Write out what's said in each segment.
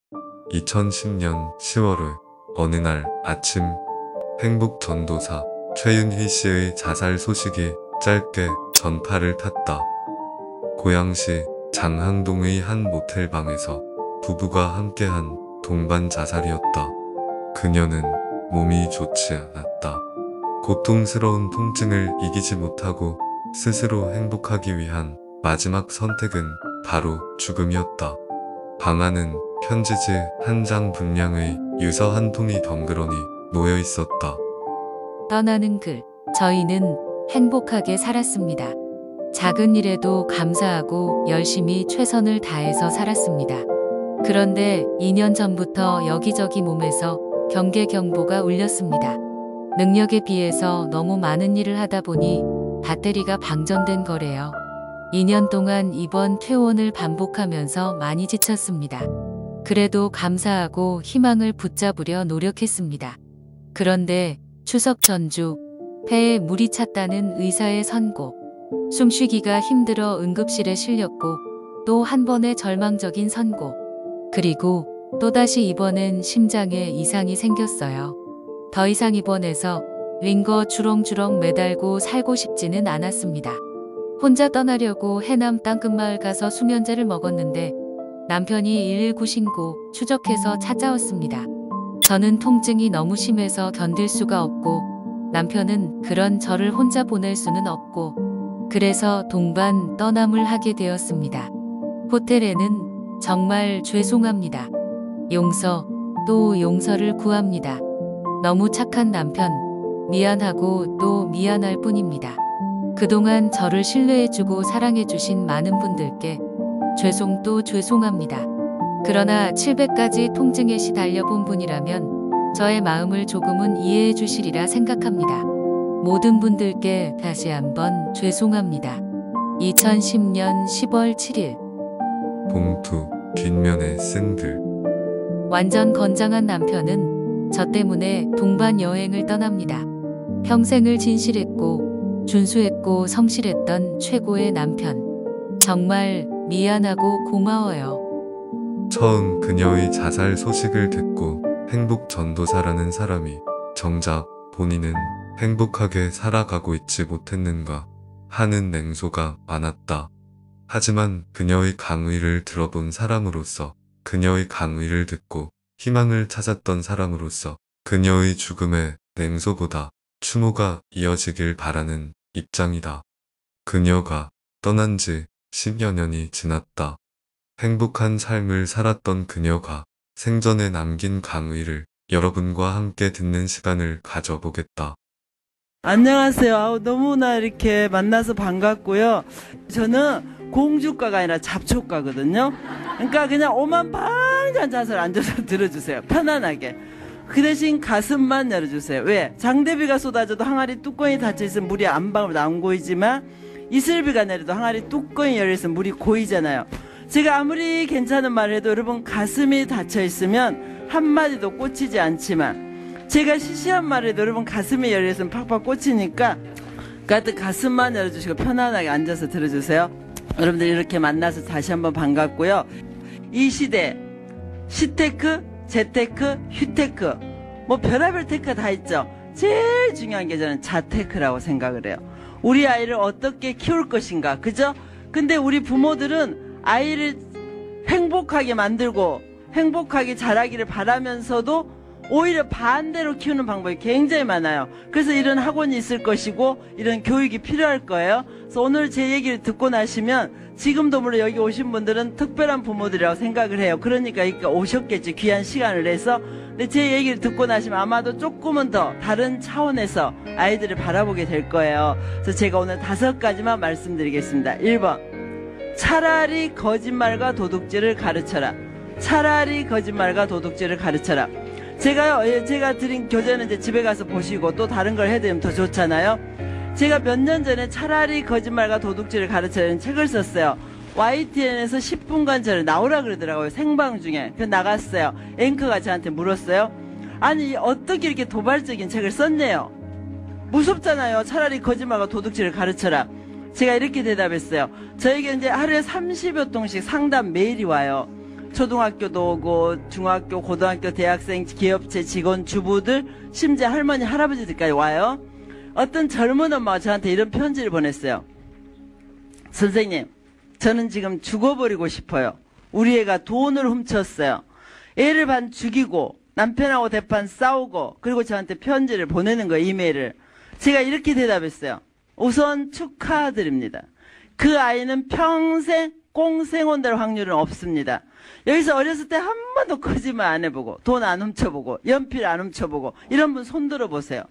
2010년 10월의 어느 날 아침, 행복전도사 최윤희 씨의 자살 소식이 짧게 전파를 탔다. 고양시 장항동의 한 모텔방에서 부부가 함께한 동반 자살이었다. 그녀는 몸이 좋지 않았다. 고통스러운 통증을 이기지 못하고 스스로 행복하기 위한 마지막 선택은 바로 죽음이었다. 방 안은 편지지 한 장 분량의 유서 한 통이 덩그러니 놓여 있었다. 떠나는 글. 저희는 행복하게 살았습니다. 작은 일에도 감사하고 열심히 최선을 다해서 살았습니다. 그런데 2년 전부터 여기저기 몸에서 경계 경보가 울렸습니다. 능력에 비해서 너무 많은 일을 하다 보니 배터리가 방전된 거래요. 2년 동안 입원 퇴원을 반복하면서 많이 지쳤습니다. 그래도 감사하고 희망을 붙잡으려 노력했습니다. 그런데 추석 전주 폐에 물이 찼다는 의사의 선고, 숨쉬기가 힘들어 응급실에 실렸고 또 한 번의 절망적인 선고, 그리고 또다시 이번엔 심장에 이상이 생겼어요. 더 이상 입원해서 링거 주렁주렁 매달고 살고 싶지는 않았습니다. 혼자 떠나려고 해남 땅끝마을 가서 수면제를 먹었는데 남편이 119 신고 추적해서 찾아왔습니다. 저는 통증이 너무 심해서 견딜 수가 없고 남편은 그런 저를 혼자 보낼 수는 없고 그래서 동반 떠남을 하게 되었습니다. 호텔에는 정말 죄송합니다. 용서 또 용서를 구합니다. 너무 착한 남편, 미안하고 또 미안할 뿐입니다. 그동안 저를 신뢰해주고 사랑해주신 많은 분들께 죄송 또 죄송합니다. 그러나 700가지 통증에 시달려본 분이라면 저의 마음을 조금은 이해해 주시리라 생각합니다. 모든 분들께 다시 한번 죄송합니다. 2010년 10월 7일 봉투 뒷면에 쓴 글. 완전 건장한 남편은 저 때문에 동반 여행을 떠납니다. 평생을 진실했고 준수했고 성실했던 최고의 남편. 정말 미안하고 고마워요. 처음 그녀의 자살 소식을 듣고 행복전도사라는 사람이 정작 본인은 행복하게 살아가고 있지 못했는가 하는 냉소가 많았다. 하지만 그녀의 강의를 들어본 사람으로서, 그녀의 강의를 듣고 희망을 찾았던 사람으로서 그녀의 죽음에 냉소보다 추모가 이어지길 바라는 입장이다. 그녀가 떠난 지 10여 년이 지났다. 행복한 삶을 살았던 그녀가 생전에 남긴 강의를 여러분과 함께 듣는 시간을 가져보겠다. 안녕하세요. 너무나 이렇게 만나서 반갑고요. 저는 공주과가 아니라 잡초과거든요. 그러니까 그냥 오만 방잔 자세로 앉아서 들어주세요. 편안하게. 그 대신 가슴만 열어주세요. 왜? 장대비가 쏟아져도 항아리 뚜껑이 닫혀있으면 물이 한 방울 안 고이지만 이슬비가 내려도 항아리 뚜껑이 열려있으면 물이 고이잖아요. 제가 아무리 괜찮은 말을 해도 여러분 가슴이 닫혀있으면 한마디도 꽂히지 않지만 제가 시시한 말을 해도 여러분 가슴이 열려있으면 팍팍 꽂히니까 가슴만 열어주시고 편안하게 앉아서 들어주세요. 여러분들 이렇게 만나서 다시 한번 반갑고요. 이 시대 시테크, 재테크, 휴테크 뭐 별의별 테크가 다 있죠. 제일 중요한 게 저는 자테크라고 생각을 해요. 우리 아이를 어떻게 키울 것인가, 그죠? 근데 우리 부모들은 아이를 행복하게 만들고 행복하게 자라기를 바라면서도 오히려 반대로 키우는 방법이 굉장히 많아요. 그래서 이런 학원이 있을 것이고 이런 교육이 필요할 거예요. 그래서 오늘 제 얘기를 듣고 나시면 지금도 물론 여기 오신 분들은 특별한 부모들이라고 생각을 해요. 그러니까 오셨겠지, 귀한 시간을 내서. 근데 제 얘기를 듣고 나시면 아마도 조금은 더 다른 차원에서 아이들을 바라보게 될 거예요. 그래서 제가 오늘 5가지만 말씀드리겠습니다. 1번, 차라리 거짓말과 도둑질을 가르쳐라. 차라리 거짓말과 도둑질을 가르쳐라. 제가 드린 교재는 이제 집에 가서 보시고 또 다른 걸 해드리면 더 좋잖아요. 제가 몇 년 전에 차라리 거짓말과 도둑질을 가르쳐라는 책을 썼어요. YTN에서 10분간 저를 나오라 그러더라고요. 생방 중에. 그래서 나갔어요. 앵커가 저한테 물었어요. 아니 어떻게 이렇게 도발적인 책을 썼네요. 무섭잖아요. 차라리 거짓말과 도둑질을 가르쳐라. 제가 이렇게 대답했어요. 저에게 이제 하루에 30여 통씩 상담 메일이 와요. 초등학교도 오고 중학교, 고등학교, 대학생, 기업체 직원, 주부들, 심지어 할머니, 할아버지들까지 와요. 어떤 젊은 엄마가 저한테 이런 편지를 보냈어요. 선생님, 저는 지금 죽어버리고 싶어요. 우리 애가 돈을 훔쳤어요. 애를 반 죽이고 남편하고 대판 싸우고 그리고 저한테 편지를 보내는 거예요. 이메일을. 제가 이렇게 대답했어요. 우선 축하드립니다. 그 아이는 평생 꽁생혼 될 확률은 없습니다. 여기서 어렸을 때 한 번도 거짓말 안 해보고 돈 안 훔쳐보고 연필 안 훔쳐보고 이런 분 손 들어보세요.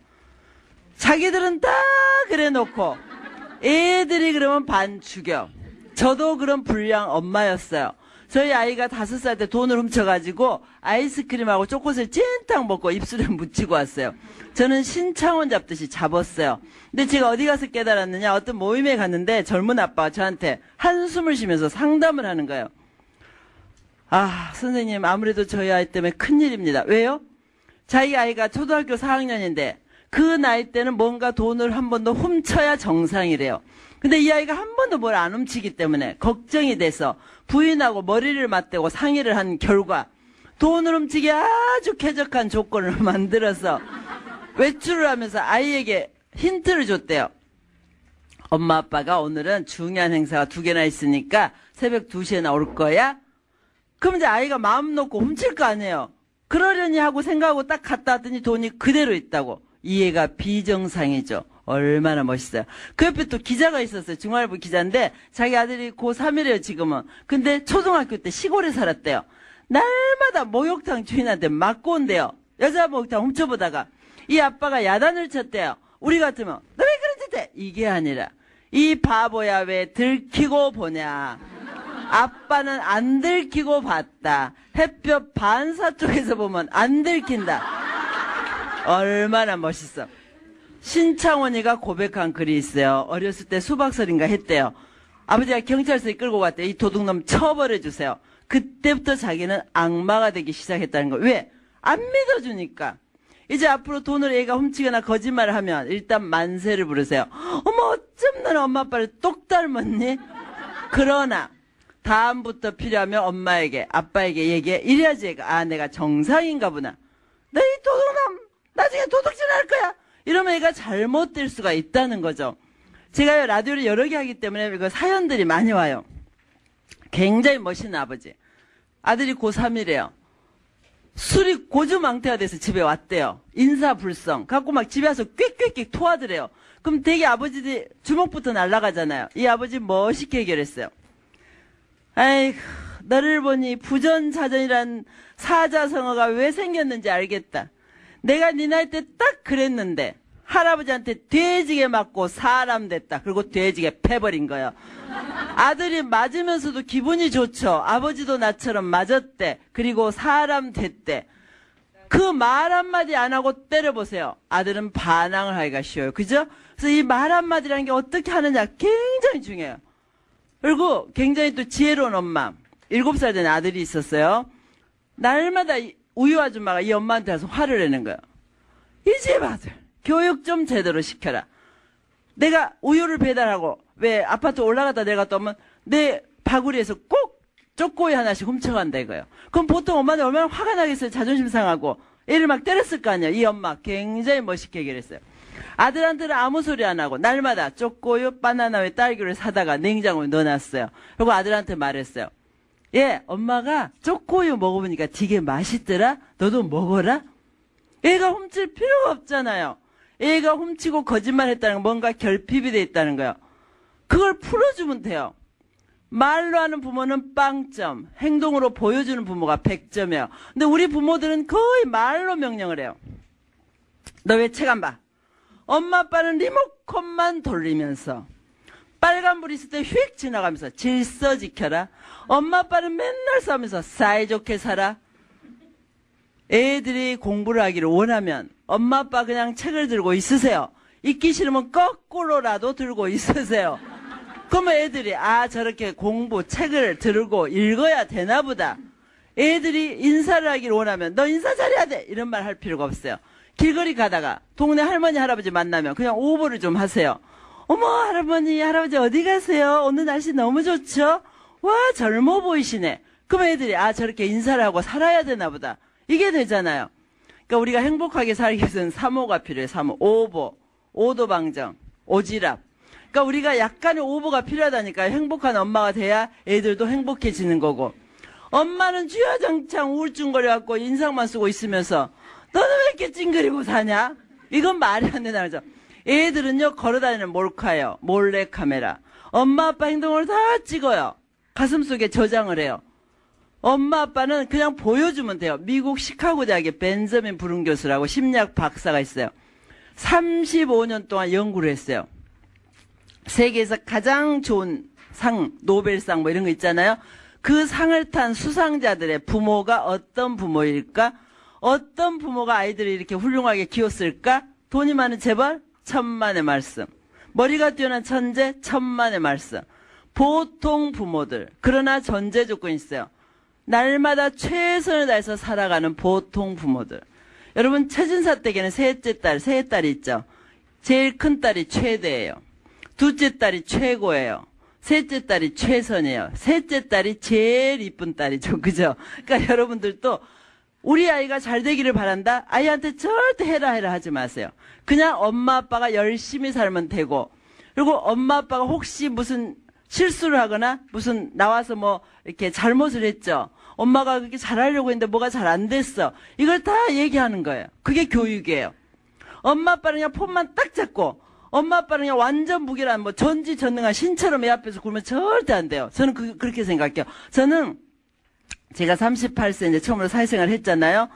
자기들은 다 그래 놓고 애들이 그러면 반 죽여. 저도 그런 불량 엄마였어요. 저희 아이가 5살 때 돈을 훔쳐가지고 아이스크림하고 초코를 찐탕 먹고 입술에 묻히고 왔어요. 저는 신창원 잡듯이 잡았어요. 근데 제가 어디 가서 깨달았느냐, 어떤 모임에 갔는데 젊은 아빠가 저한테 한숨을 쉬면서 상담을 하는 거예요. 아, 선생님, 아무래도 저희 아이 때문에 큰일입니다. 왜요? 자기 아이가 초등학교 4학년인데 그 나이 때는 뭔가 돈을 한 번 더 훔쳐야 정상이래요. 근데 이 아이가 한 번도 뭘 안 훔치기 때문에 걱정이 돼서 부인하고 머리를 맞대고 상의를 한 결과 돈을 훔치기 아주 쾌적한 조건을 만들어서 외출을 하면서 아이에게 힌트를 줬대요. 엄마 아빠가 오늘은 중요한 행사가 2개나 있으니까 새벽 2시에나 올 거야? 그럼 이제 아이가 마음 놓고 훔칠 거 아니에요. 그러려니 하고 생각하고 딱 갔다 왔더니 돈이 그대로 있다고. 이 애가 비정상이죠. 얼마나 멋있어요. 그 옆에 또 기자가 있었어요. 중앙일보 기자인데 자기 아들이 고3이래요 지금은. 근데 초등학교 때 시골에 살았대요. 날마다 목욕탕 주인한테 맞고 온대요. 여자 목욕탕 훔쳐보다가 이 아빠가 야단을 쳤대요. 우리 같으면 너 왜 그런 짓 해? 이게 아니라 이 바보야 왜 들키고 보냐. 아빠는 안 들키고 봤다. 햇볕 반사 쪽에서 보면 안 들킨다. 얼마나 멋있어. 신창원이가 고백한 글이 있어요. 어렸을 때 수박설인가 했대요. 아버지가 경찰서에 끌고 갔대요. 이 도둑놈 처벌해주세요. 그때부터 자기는 악마가 되기 시작했다는 거예요. 왜? 안 믿어주니까. 이제 앞으로 돈을 애가 훔치거나 거짓말을 하면 일단 만세를 부르세요. 어머 어쩜 너는 엄마 아빠를 똑 닮았니? 그러나 다음부터 필요하면 엄마에게 아빠에게 얘기해. 이래야지 애가 아 내가 정상인가 보나. 너 이 도둑놈 나중에 도둑질 할 거야. 이러면 애가 잘못될 수가 있다는 거죠. 제가 라디오를 여러 개 하기 때문에 그 사연들이 많이 와요. 굉장히 멋있는 아버지. 아들이 고3이래요. 술이 고주망태가 돼서 집에 왔대요. 인사불성. 갖고 막 집에 와서 꽥꽥꽥 토하더래요. 그럼 되게 아버지들이 주먹부터 날아가잖아요. 이 아버지 멋있게 해결했어요. 아이고, 너를 보니 부전자전이란 사자성어가 왜 생겼는지 알겠다. 내가 네 나이 때 딱 그랬는데 할아버지한테 돼지게 맞고 사람 됐다. 그리고 돼지게 패버린 거예요. 아들이 맞으면서도 기분이 좋죠. 아버지도 나처럼 맞았대. 그리고 사람 됐대. 그 말 한마디 안 하고 때려보세요. 아들은 반항을 하기가 쉬워요. 그죠? 그래서 이 말 한마디라는 게 어떻게 하느냐 굉장히 중요해요. 그리고 굉장히 또 지혜로운 엄마. 7살 된 아들이 있었어요. 날마다 우유 아줌마가 이 엄마한테 와서 화를 내는 거예요. 이 집 아들 교육 좀 제대로 시켜라. 내가 우유를 배달하고 왜 아파트 올라갔다 내려갔다 오면 내 바구리에서 꼭 초코우유 하나씩 훔쳐간다 이거예요. 그럼 보통 엄마는 얼마나 화가 나겠어요. 자존심 상하고 애를 막 때렸을 거 아니에요. 이 엄마 굉장히 멋있게 해결했어요. 아들한테는 아무 소리 안 하고 날마다 초코우유 바나나우유 딸기를 사다가 냉장고에 넣어놨어요. 그리고 아들한테 말했어요. 예, 엄마가 초코우유 먹어보니까 되게 맛있더라. 너도 먹어라. 애가 훔칠 필요가 없잖아요. 애가 훔치고 거짓말했다는 건 뭔가 결핍이 돼 있다는 거예요. 그걸 풀어주면 돼요. 말로 하는 부모는 빵점, 행동으로 보여주는 부모가 100점이에요. 근데 우리 부모들은 거의 말로 명령을 해요. 너 왜 책 안 봐? 엄마 아빠는 리모컨만 돌리면서 빨간불 있을 때 휙 지나가면서 질서 지켜라. 엄마 아빠는 맨날 싸우면서 사이좋게 살아. 애들이 공부를 하기를 원하면 엄마 아빠 그냥 책을 들고 있으세요. 읽기 싫으면 거꾸로라도 들고 있으세요. 그러면 애들이 아 저렇게 공부 책을 들고 읽어야 되나 보다. 애들이 인사를 하기를 원하면 너 인사 잘해야 돼 이런 말 할 필요가 없어요. 길거리 가다가 동네 할머니 할아버지 만나면 그냥 오버를 좀 하세요. 어머 할아버지 어디 가세요? 오늘 날씨 너무 좋죠? 와 젊어 보이시네. 그럼 애들이 아 저렇게 인사를 하고 살아야 되나 보다. 이게 되잖아요. 그러니까 우리가 행복하게 살기 위해서는 3호가 필요해요. 3호. 오보, 오도방정, 오지랖. 그러니까 우리가 약간의 오보가 필요하다니까. 행복한 엄마가 돼야 애들도 행복해지는 거고. 엄마는 주야장창 우울증거려갖고 인상만 쓰고 있으면서 너는 왜 이렇게 찡그리고 사냐? 이건 말이 안 되나 그죠? 애들은요 걸어다니는 몰카예요. 몰래카메라. 엄마 아빠 행동을 다 찍어요. 가슴속에 저장을 해요. 엄마 아빠는 그냥 보여주면 돼요. 미국 시카고 대학의 벤저민 브룬 교수라고 심리학 박사가 있어요. 35년 동안 연구를 했어요. 세계에서 가장 좋은 상, 노벨상 뭐 이런 거 있잖아요. 그 상을 탄 수상자들의 부모가 어떤 부모일까? 어떤 부모가 아이들을 이렇게 훌륭하게 키웠을까? 돈이 많은 재벌? 천만의 말씀. 머리가 뛰어난 천재? 천만의 말씀. 보통 부모들. 그러나 전제 조건이 있어요. 날마다 최선을 다해서 살아가는 보통 부모들. 여러분 최진사 댁에는 셋째 딸이 있죠. 제일 큰 딸이 최대예요. 둘째 딸이 최고예요. 셋째 딸이 최선이에요. 셋째 딸이 제일 이쁜 딸이죠. 그죠? 그러니까 여러분들도 우리 아이가 잘 되기를 바란다? 아이한테 절대 해라 하지 마세요. 그냥 엄마 아빠가 열심히 살면 되고, 그리고 엄마 아빠가 혹시 무슨 실수를 하거나 무슨 나와서 뭐 이렇게 잘못을 했죠. 엄마가 그렇게 잘하려고 했는데 뭐가 잘 안 됐어. 이걸 다 얘기하는 거예요. 그게 교육이에요. 엄마 아빠는 그냥 폰만 딱 잡고 엄마 아빠는 그냥 완전 무결한 뭐 전지전능한 신처럼 애 앞에서 굴면 절대 안 돼요. 저는 그렇게 생각해요. 저는 제가 38세 이제 처음으로 사회생활을 했잖아요.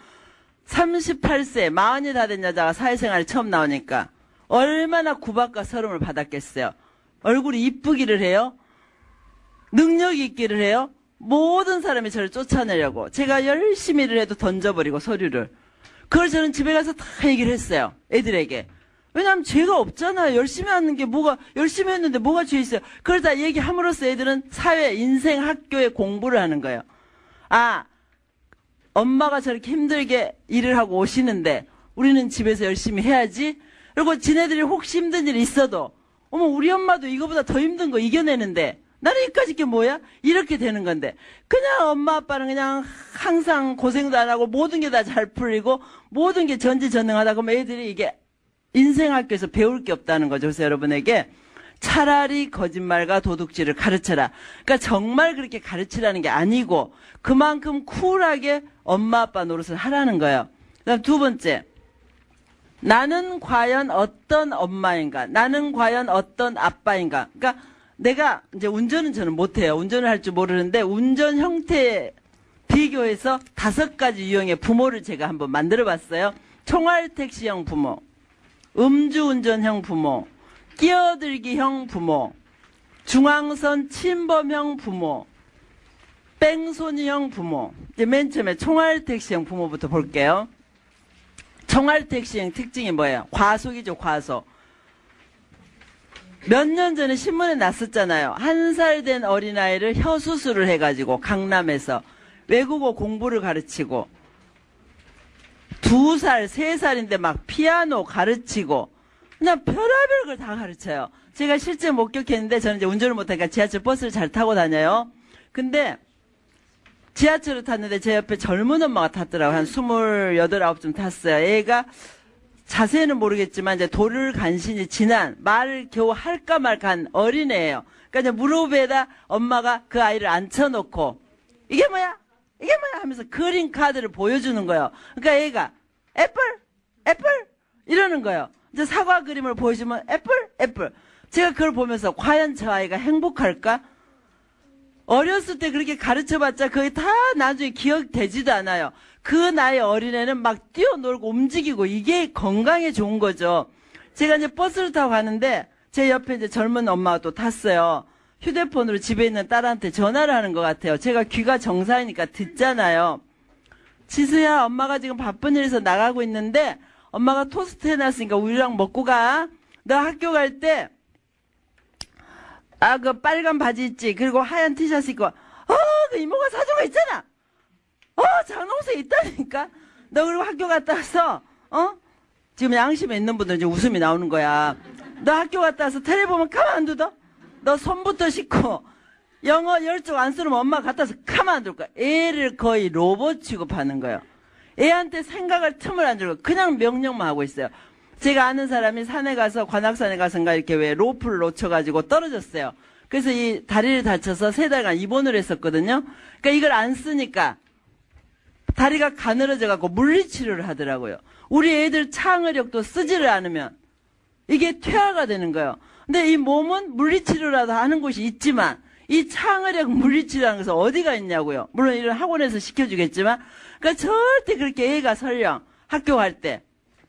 38세 마흔이 다 된 여자가 사회생활에 처음 나오니까 얼마나 구박과 서름을 받았겠어요. 얼굴이 이쁘기를 해요. 능력이 있기를 해요. 모든 사람이 저를 쫓아내려고 제가 열심히 일을 해도 던져버리고 서류를. 그걸 저는 집에 가서 다 얘기를 했어요. 애들에게. 왜냐하면 죄가 없잖아요. 열심히 하는 게 뭐가 열심히 했는데 뭐가 죄 있어요. 그걸 다 얘기함으로써 애들은 사회, 인생, 학교에 공부를 하는 거예요. 아, 엄마가 저렇게 힘들게 일을 하고 오시는데 우리는 집에서 열심히 해야지. 그리고 지네들이 혹시 힘든 일이 있어도 어머 우리 엄마도 이거보다 더 힘든 거 이겨내는데 나는 여기까지 게 뭐야? 이렇게 되는 건데 그냥 엄마 아빠는 그냥 항상 고생도 안 하고 모든 게 다 잘 풀리고 모든 게 전지전능하다 그러면 애들이 이게 인생학교에서 배울 게 없다는 거죠. 그래서 여러분에게 차라리 거짓말과 도둑질을 가르쳐라. 그러니까 정말 그렇게 가르치라는 게 아니고 그만큼 쿨하게 엄마 아빠 노릇을 하라는 거예요. 그다음 두 번째, 나는 과연 어떤 엄마인가? 나는 과연 어떤 아빠인가? 그러니까 내가 이제 운전은 저는 못해요. 운전을 할 줄 모르는데 운전 형태에 비교해서 5가지 유형의 부모를 제가 한번 만들어 봤어요. 총알택시형 부모, 음주운전형 부모, 끼어들기형 부모, 중앙선 침범형 부모, 뺑소니형 부모. 이제 맨 처음에 총알택시형 부모부터 볼게요. 총알택시형 특징이 뭐예요? 과속이죠, 과속. 몇 년 전에 신문에 났었잖아요. 1살 된 어린아이를 혀수술을 해가지고 강남에서 외국어 공부를 가르치고 2살, 3살인데 막 피아노 가르치고 그냥 별의별 걸 다 가르쳐요. 제가 실제 목격했는데 저는 이제 운전을 못하니까 지하철 버스를 잘 타고 다녀요. 근데 지하철을 탔는데 제 옆에 젊은 엄마가 탔더라고요. 한 28, 9쯤 탔어요. 애가 자세히는 모르겠지만 이제 도를 간신히 지난 말을 겨우 할까 말까 한 어린애예요. 그러니까 이제 무릎에다 엄마가 그 아이를 앉혀놓고 이게 뭐야? 이게 뭐야? 하면서 그린 카드를 보여주는 거예요. 그러니까 애가 애플, 애플 이러는 거예요. 이제 사과 그림을 보여주면 애플, 애플. 제가 그걸 보면서 과연 저 아이가 행복할까? 어렸을 때 그렇게 가르쳐봤자 거의 다 나중에 기억되지도 않아요. 그 나이 어린애는 막 뛰어놀고 움직이고 이게 건강에 좋은 거죠. 제가 이제 버스를 타고 가는데 제 옆에 이제 젊은 엄마가 또 탔어요. 휴대폰으로 집에 있는 딸한테 전화를 하는 것 같아요. 제가 귀가 정상이니까 듣잖아요. 지수야, 엄마가 지금 바쁜 일에서 나가고 있는데 엄마가 토스트 해놨으니까 우유랑 먹고 가. 너 학교 갈 때 그 빨간 바지 있지? 그리고 하얀 티셔츠 입고 그 이모가 사준 거 있잖아. 장롱새 있다니까. 너 그리고 학교 갔다 와서 지금 양심에 있는 분들 이제 웃음이 나오는 거야. 너 학교 갔다 와서 텔레 보면 가만 안 두다. 너 손부터 씻고 영어 10쪽 안 쓰면 엄마 갖다서 가만 안 둘 거야. 애를 거의 로봇 취급하는 거예요. 애한테 생각할 틈을 안 주고 그냥 명령만 하고 있어요. 제가 아는 사람이 산에 가서 관악산에 가서인가 이렇게 왜 로프를 놓쳐가지고 떨어졌어요. 그래서 이 다리를 다쳐서 3달간 입원을 했었거든요. 그러니까 이걸 안 쓰니까 다리가 가늘어져 갖고 물리치료를 하더라고요. 우리 애들 창의력도 쓰지를 않으면 이게 퇴화가 되는 거예요. 근데 이 몸은 물리치료라도 하는 곳이 있지만 이 창의력 물리치료라는 것은 어디가 있냐고요. 물론 이런 학원에서 시켜주겠지만 그러니까 절대 그렇게 애가 설령 학교 갈 때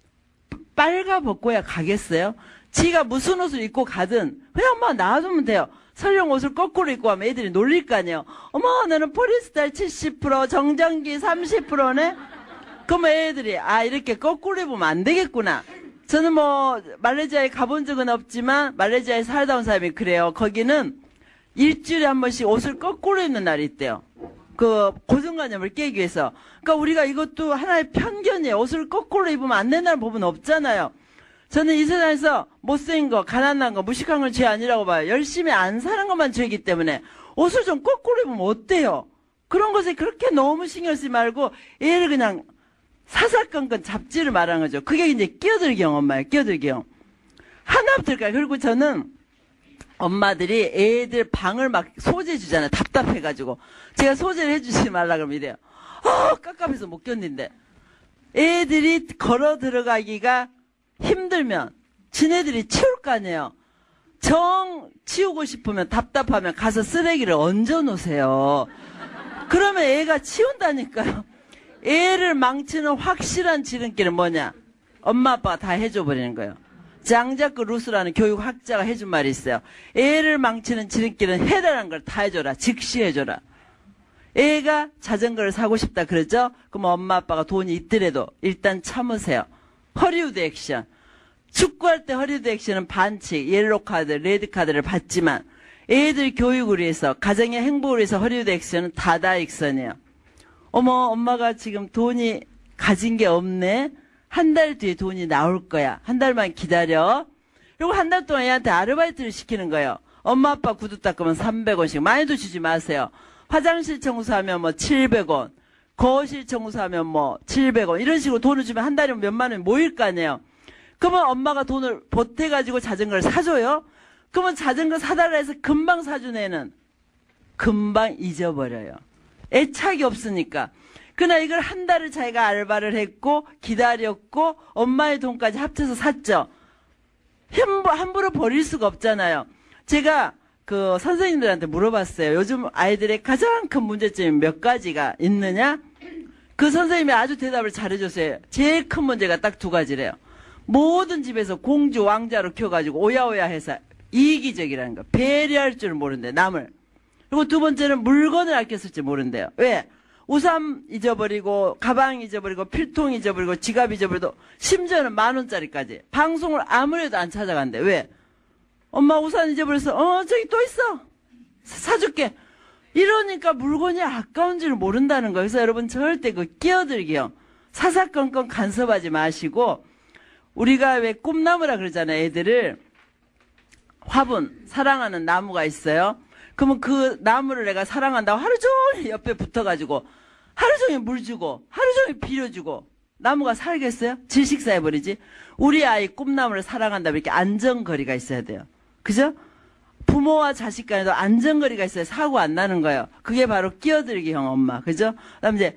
빨가벗고야 가겠어요? 지가 무슨 옷을 입고 가든 그냥 엄마 놔두면 돼요. 설령 옷을 거꾸로 입고 하면 애들이 놀릴 거 아니에요. 어머 너는 포리스타일 70% 정전기 30%네? 그러면 애들이 아 이렇게 거꾸로 입으면 안 되겠구나. 저는 뭐 말레이시아에 가본 적은 없지만 말레이시아에 살다 온 사람이 그래요. 거기는 일주일에 한 번씩 옷을 거꾸로 입는 날이 있대요. 그 고정관념을 깨기 위해서. 그러니까 우리가 이것도 하나의 편견이에요. 옷을 거꾸로 입으면 안 된다는 법은 없잖아요. 저는 이 세상에서 못생긴 거, 가난한 거, 무식한 건 죄 아니라고 봐요. 열심히 안 사는 것만 죄이기 때문에 옷을 좀 거꾸로 입으면 어때요? 그런 것에 그렇게 너무 신경 쓰지 말고 애를 그냥 사사건건 잡지를 말하는 거죠. 그게 이제 끼어들기형 엄마예요. 끼어들기형. 하나부터일까요? 그리고 저는 엄마들이 애들 방을 막 소재 주잖아요. 답답해가지고. 제가 소재를 해주지 말라 그러면 이래요. 깝깝해서 못 견딘대. 애들이 걸어 들어가기가 힘들면 지네들이 치울 거 아니에요. 정 치우고 싶으면 답답하면 가서 쓰레기를 얹어 놓으세요. 그러면 애가 치운다니까요. 애를 망치는 확실한 지름길은 뭐냐? 엄마 아빠가 다 해줘 버리는 거예요. 장자크 루스라는 교육학자가 해준 말이 있어요. 애를 망치는 지름길은 해달라는 걸 다 해줘라. 즉시 해줘라. 애가 자전거를 사고 싶다 그러죠? 그럼 엄마 아빠가 돈이 있더라도 일단 참으세요. 허리우드 액션. 축구할 때 허리우드 액션은 반칙, 옐로우 카드, 레드 카드를 받지만 애들 교육을 위해서, 가정의 행복을 위해서 허리우드 액션은 다다익선이에요. 어머, 엄마가 지금 돈이 가진 게 없네? 한 달 뒤에 돈이 나올 거야. 한 달만 기다려. 그리고 한 달 동안 애한테 아르바이트를 시키는 거예요. 엄마 아빠 구두 닦으면 300원씩. 많이도 주지 마세요. 화장실 청소하면 뭐 700원. 거실 청소하면 뭐 700원. 이런 식으로 돈을 주면 한 달이면 몇만 원이 모일 거 아니에요. 그러면 엄마가 돈을 보태가지고 자전거를 사줘요? 그러면 자전거 사달라 해서 금방 사준 애는 금방 잊어버려요. 애착이 없으니까. 그러나 이걸 한 달을 자기가 알바를 했고 기다렸고 엄마의 돈까지 합쳐서 샀죠. 함부로 버릴 수가 없잖아요. 제가 그 선생님들한테 물어봤어요. 요즘 아이들의 가장 큰 문제점이 몇 가지가 있느냐? 그 선생님이 아주 대답을 잘해줬어요. 제일 큰 문제가 딱 2가지래요. 모든 집에서 공주 왕자로 키워가지고 오야오야해서 이기적이라는 거. 배려할 줄 모른대, 남을. 그리고 2번째는 물건을 아껴 쓸 줄 모른대요. 왜? 우산 잊어버리고 가방 잊어버리고 필통 잊어버리고 지갑 잊어버리고 심지어는 10,000원짜리까지 방송을 아무래도 안 찾아간대. 왜? 엄마 우산 잊어버렸어. 저기 또 있어. 사줄게. 이러니까 물건이 아까운 줄 모른다는 거예요. 그래서 여러분 절대 그 끼어들기요. 사사건건 간섭하지 마시고 우리가 왜 꿈나무라 그러잖아요. 애들을 화분 사랑하는 나무가 있어요. 그러면 그 나무를 내가 사랑한다고 하루 종일 옆에 붙어가지고 하루 종일 물 주고 하루 종일 비료주고 나무가 살겠어요? 질식사해버리지. 우리 아이 꿈나무를 사랑한다면 이렇게 안전거리가 있어야 돼요. 그죠? 부모와 자식 간에도 안전거리가 있어야 사고 안 나는 거예요. 그게 바로 끼어들기형 엄마. 그죠? 그 다음 이제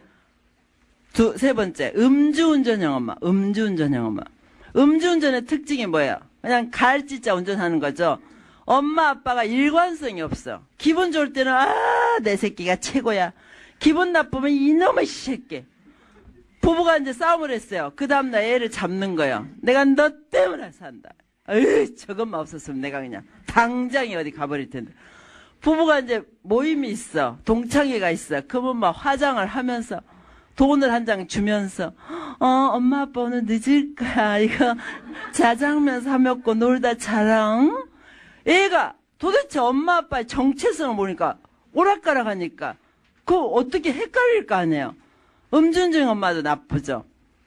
3번째 음주운전형 엄마. 음주운전형 엄마. 음주운전의 특징이 뭐예요? 그냥 갈짓자 운전하는 거죠. 엄마 아빠가 일관성이 없어. 기분 좋을 때는 내 새끼가 최고야. 기분 나쁘면 이놈의 새끼. 부부가 이제 싸움을 했어요. 그 다음날 애를 잡는 거예요. 내가 너 때문에 산다. 저것만 없었으면 내가 그냥 당장에 어디 가버릴 텐데. 부부가 이제 모임이 있어. 동창회가 있어. 그러면 막 화장을 하면서 돈을 한 장 주면서 엄마 아빠 오늘 늦을 거야. 이거 자장면 사 먹고 놀다 자랑. 애가 도대체 엄마 아빠의 정체성을 모르니까 오락가락하니까 그거 어떻게 헷갈릴 거 아니에요. 음주운전 엄마도 나쁘죠.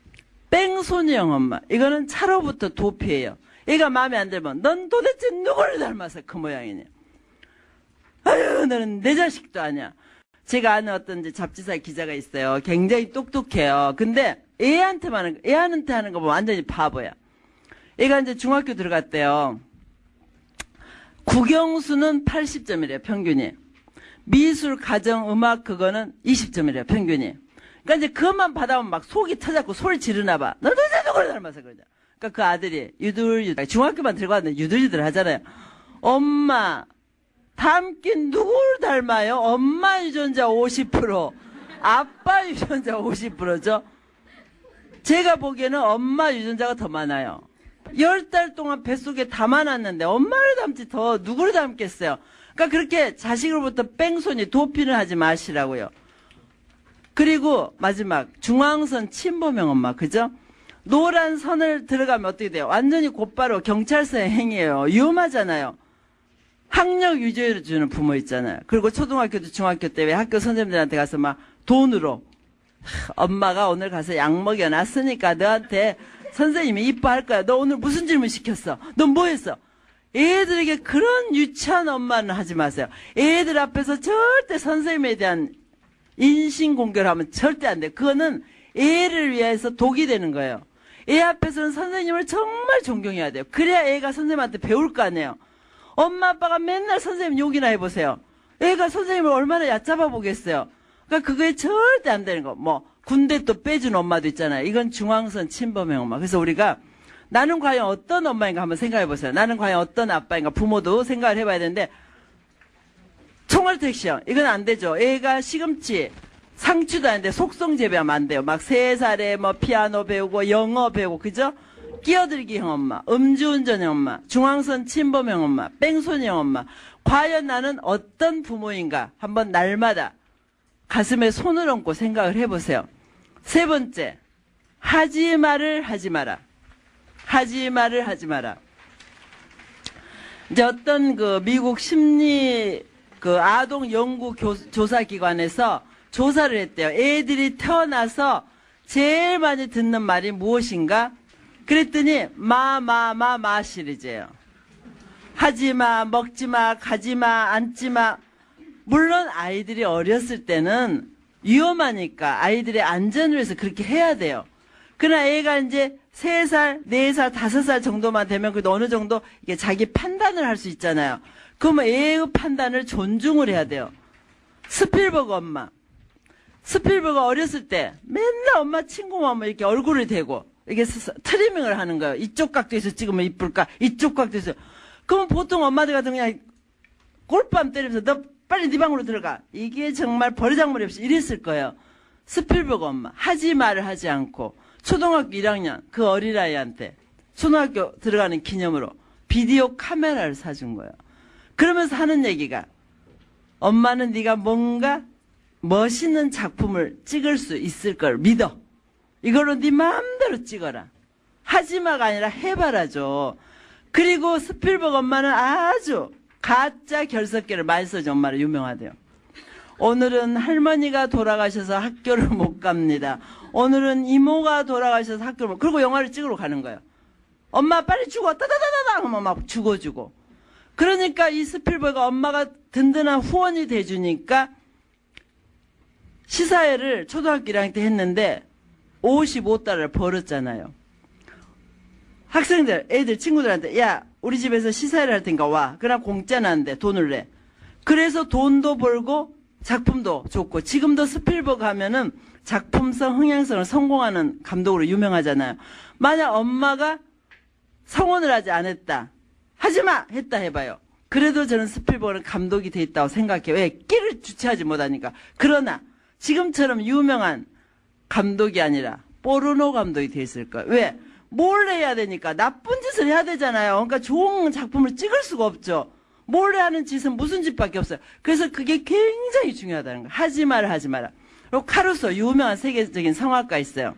뺑소니형 엄마. 이거는 차로부터 도피해요. 애가 마음에 안 들면 넌 도대체 누구를 닮아서 그 모양이냐. 아유, 너는 내 자식도 아니야. 제가 아는 어떤 이제 잡지사 기자가 있어요. 굉장히 똑똑해요. 근데 애한테 하는 거 보면 완전히 바보야. 애가 이제 중학교 들어갔대요. 국영수는 80점이래요, 평균이. 미술, 가정, 음악, 그거는 20점이래요, 평균이. 그러니까 이제 그것만 받아보면 막 속이 터졌고 소리 지르나 봐. 너 도대체 누구를 닮아서 그러냐. 그러니까 그 아들이 유들유들, 중학교만 들어갔는데 유들유들 하잖아요. 엄마, 닮긴 누구를 닮아요? 엄마 유전자 50%, 아빠 유전자 50%죠? 제가 보기에는 엄마 유전자가 더 많아요. 10달 동안 뱃속에 담아놨는데 엄마를 닮지 더 누구를 닮겠어요? 그러니까 그렇게 자식으로부터 뺑소니, 도피를 하지 마시라고요. 그리고 마지막 중앙선 침범형 엄마, 그죠? 노란 선을 들어가면 어떻게 돼요? 완전히 곧바로 경찰서의 행위예요. 위험하잖아요. 학력 유지를 주는 부모 있잖아요. 그리고 초등학교도 중학교 때 왜 학교 선생님들한테 가서 막 돈으로 엄마가 오늘 가서 약 먹여놨으니까 너한테 선생님이 이뻐할 거야. 너 오늘 무슨 질문 시켰어? 너 뭐 했어? 애들에게 그런 유치한 엄마는 하지 마세요. 애들 앞에서 절대 선생님에 대한 인신공격을 하면 절대 안 돼요. 그거는 애를 위해서 독이 되는 거예요. 애 앞에서는 선생님을 정말 존경해야 돼요. 그래야 애가 선생님한테 배울 거 아니에요. 엄마 아빠가 맨날 선생님 욕이나 해보세요. 애가 선생님을 얼마나 얕잡아 보겠어요. 그러니까 그거에 절대 안 되는 거. 뭐 군대 또 빼준 엄마도 있잖아요. 이건 중앙선 침범형 엄마. 그래서 우리가 나는 과연 어떤 엄마인가 한번 생각해 보세요. 나는 과연 어떤 아빠인가. 부모도 생각을 해봐야 되는데 총알 택시요. 이건 안 되죠. 애가 시금치 상추도 아닌데 속성 재배하면 안 돼요. 막 3살에 뭐 피아노 배우고 영어 배우고 그죠? 끼어들기형 엄마, 음주운전형 엄마, 중앙선 침범형 엄마, 뺑소니형 엄마. 과연 나는 어떤 부모인가? 한번 날마다 가슴에 손을 얹고 생각을 해보세요. 세 번째, 하지 말을 하지 마라. 하지 말을 하지 마라. 이제 어떤 그 미국 심리 그 아동 연구 조사 기관에서 조사를 했대요. 애들이 태어나서 제일 많이 듣는 말이 무엇인가? 그랬더니 마 시리즈예요. 하지마, 먹지마, 가지마, 앉지마. 물론 아이들이 어렸을 때는 위험하니까 아이들의 안전을 위해서 그렇게 해야 돼요. 그러나 애가 이제 3살, 4살, 5살 정도만 되면 그래도 어느 정도 이게 자기 판단을 할 수 있잖아요. 그러면 애의 판단을 존중을 해야 돼요. 스필버그 엄마. 스필버그 어렸을 때 맨날 엄마 친구만 오면 이렇게 얼굴을 대고 이게 트리밍을 하는 거예요. 이쪽 각도에서 찍으면 이쁠까? 이쪽 각도에서. 그러면 보통 엄마들 같은 그냥 골밤 때리면서 너 빨리 네 방으로 들어가. 이게 정말 버르장머리 없이 이랬을 거예요. 스필버그 엄마. 하지 말을 하지 않고 초등학교 1학년 그 어린아이한테 초등학교 들어가는 기념으로 비디오 카메라를 사준 거예요. 그러면서 하는 얘기가 엄마는 네가 뭔가 멋있는 작품을 찍을 수 있을 걸 믿어. 이걸로 네 마음대로 찍어라. 하지마가 아니라 해봐라죠. 그리고 스필버그 엄마는 아주 가짜 결석계를 많이 써준 엄마로 유명하대요. 오늘은 할머니가 돌아가셔서 학교를 못 갑니다. 오늘은 이모가 돌아가셔서 학교를 못. 그리고 영화를 찍으러 가는 거예요. 엄마 빨리 죽어. 따다다다다 하면 막 죽어주고. 그러니까 이 스필버그 엄마가 든든한 후원이 돼주니까 시사회를 초등학교 1학년 때 했는데 55달러를 벌었잖아요. 학생들, 애들, 친구들한테 야 우리 집에서 시사회를 할 테니까 와. 그러나 공짜는 안 돼. 돈을 내. 그래서 돈도 벌고 작품도 좋고 지금도 스필버그 하면은 작품성, 흥행성을 성공하는 감독으로 유명하잖아요. 만약 엄마가 성원을 하지 않았다. 하지마! 했다 해봐요. 그래도 저는 스필버그는 감독이 돼 있다고 생각해요. 왜? 끼를 주체하지 못하니까. 그러나 지금처럼 유명한 감독이 아니라 포르노 감독이 돼 있을 거예요. 왜? 몰래 해야 되니까 나쁜 짓을 해야 되잖아요. 그러니까 좋은 작품을 찍을 수가 없죠. 몰래 하는 짓은 무슨 짓밖에 없어요. 그래서 그게 굉장히 중요하다는 거예요. 하지 마라, 하지 마라. 그리고 카루소, 유명한 세계적인 성악가 있어요.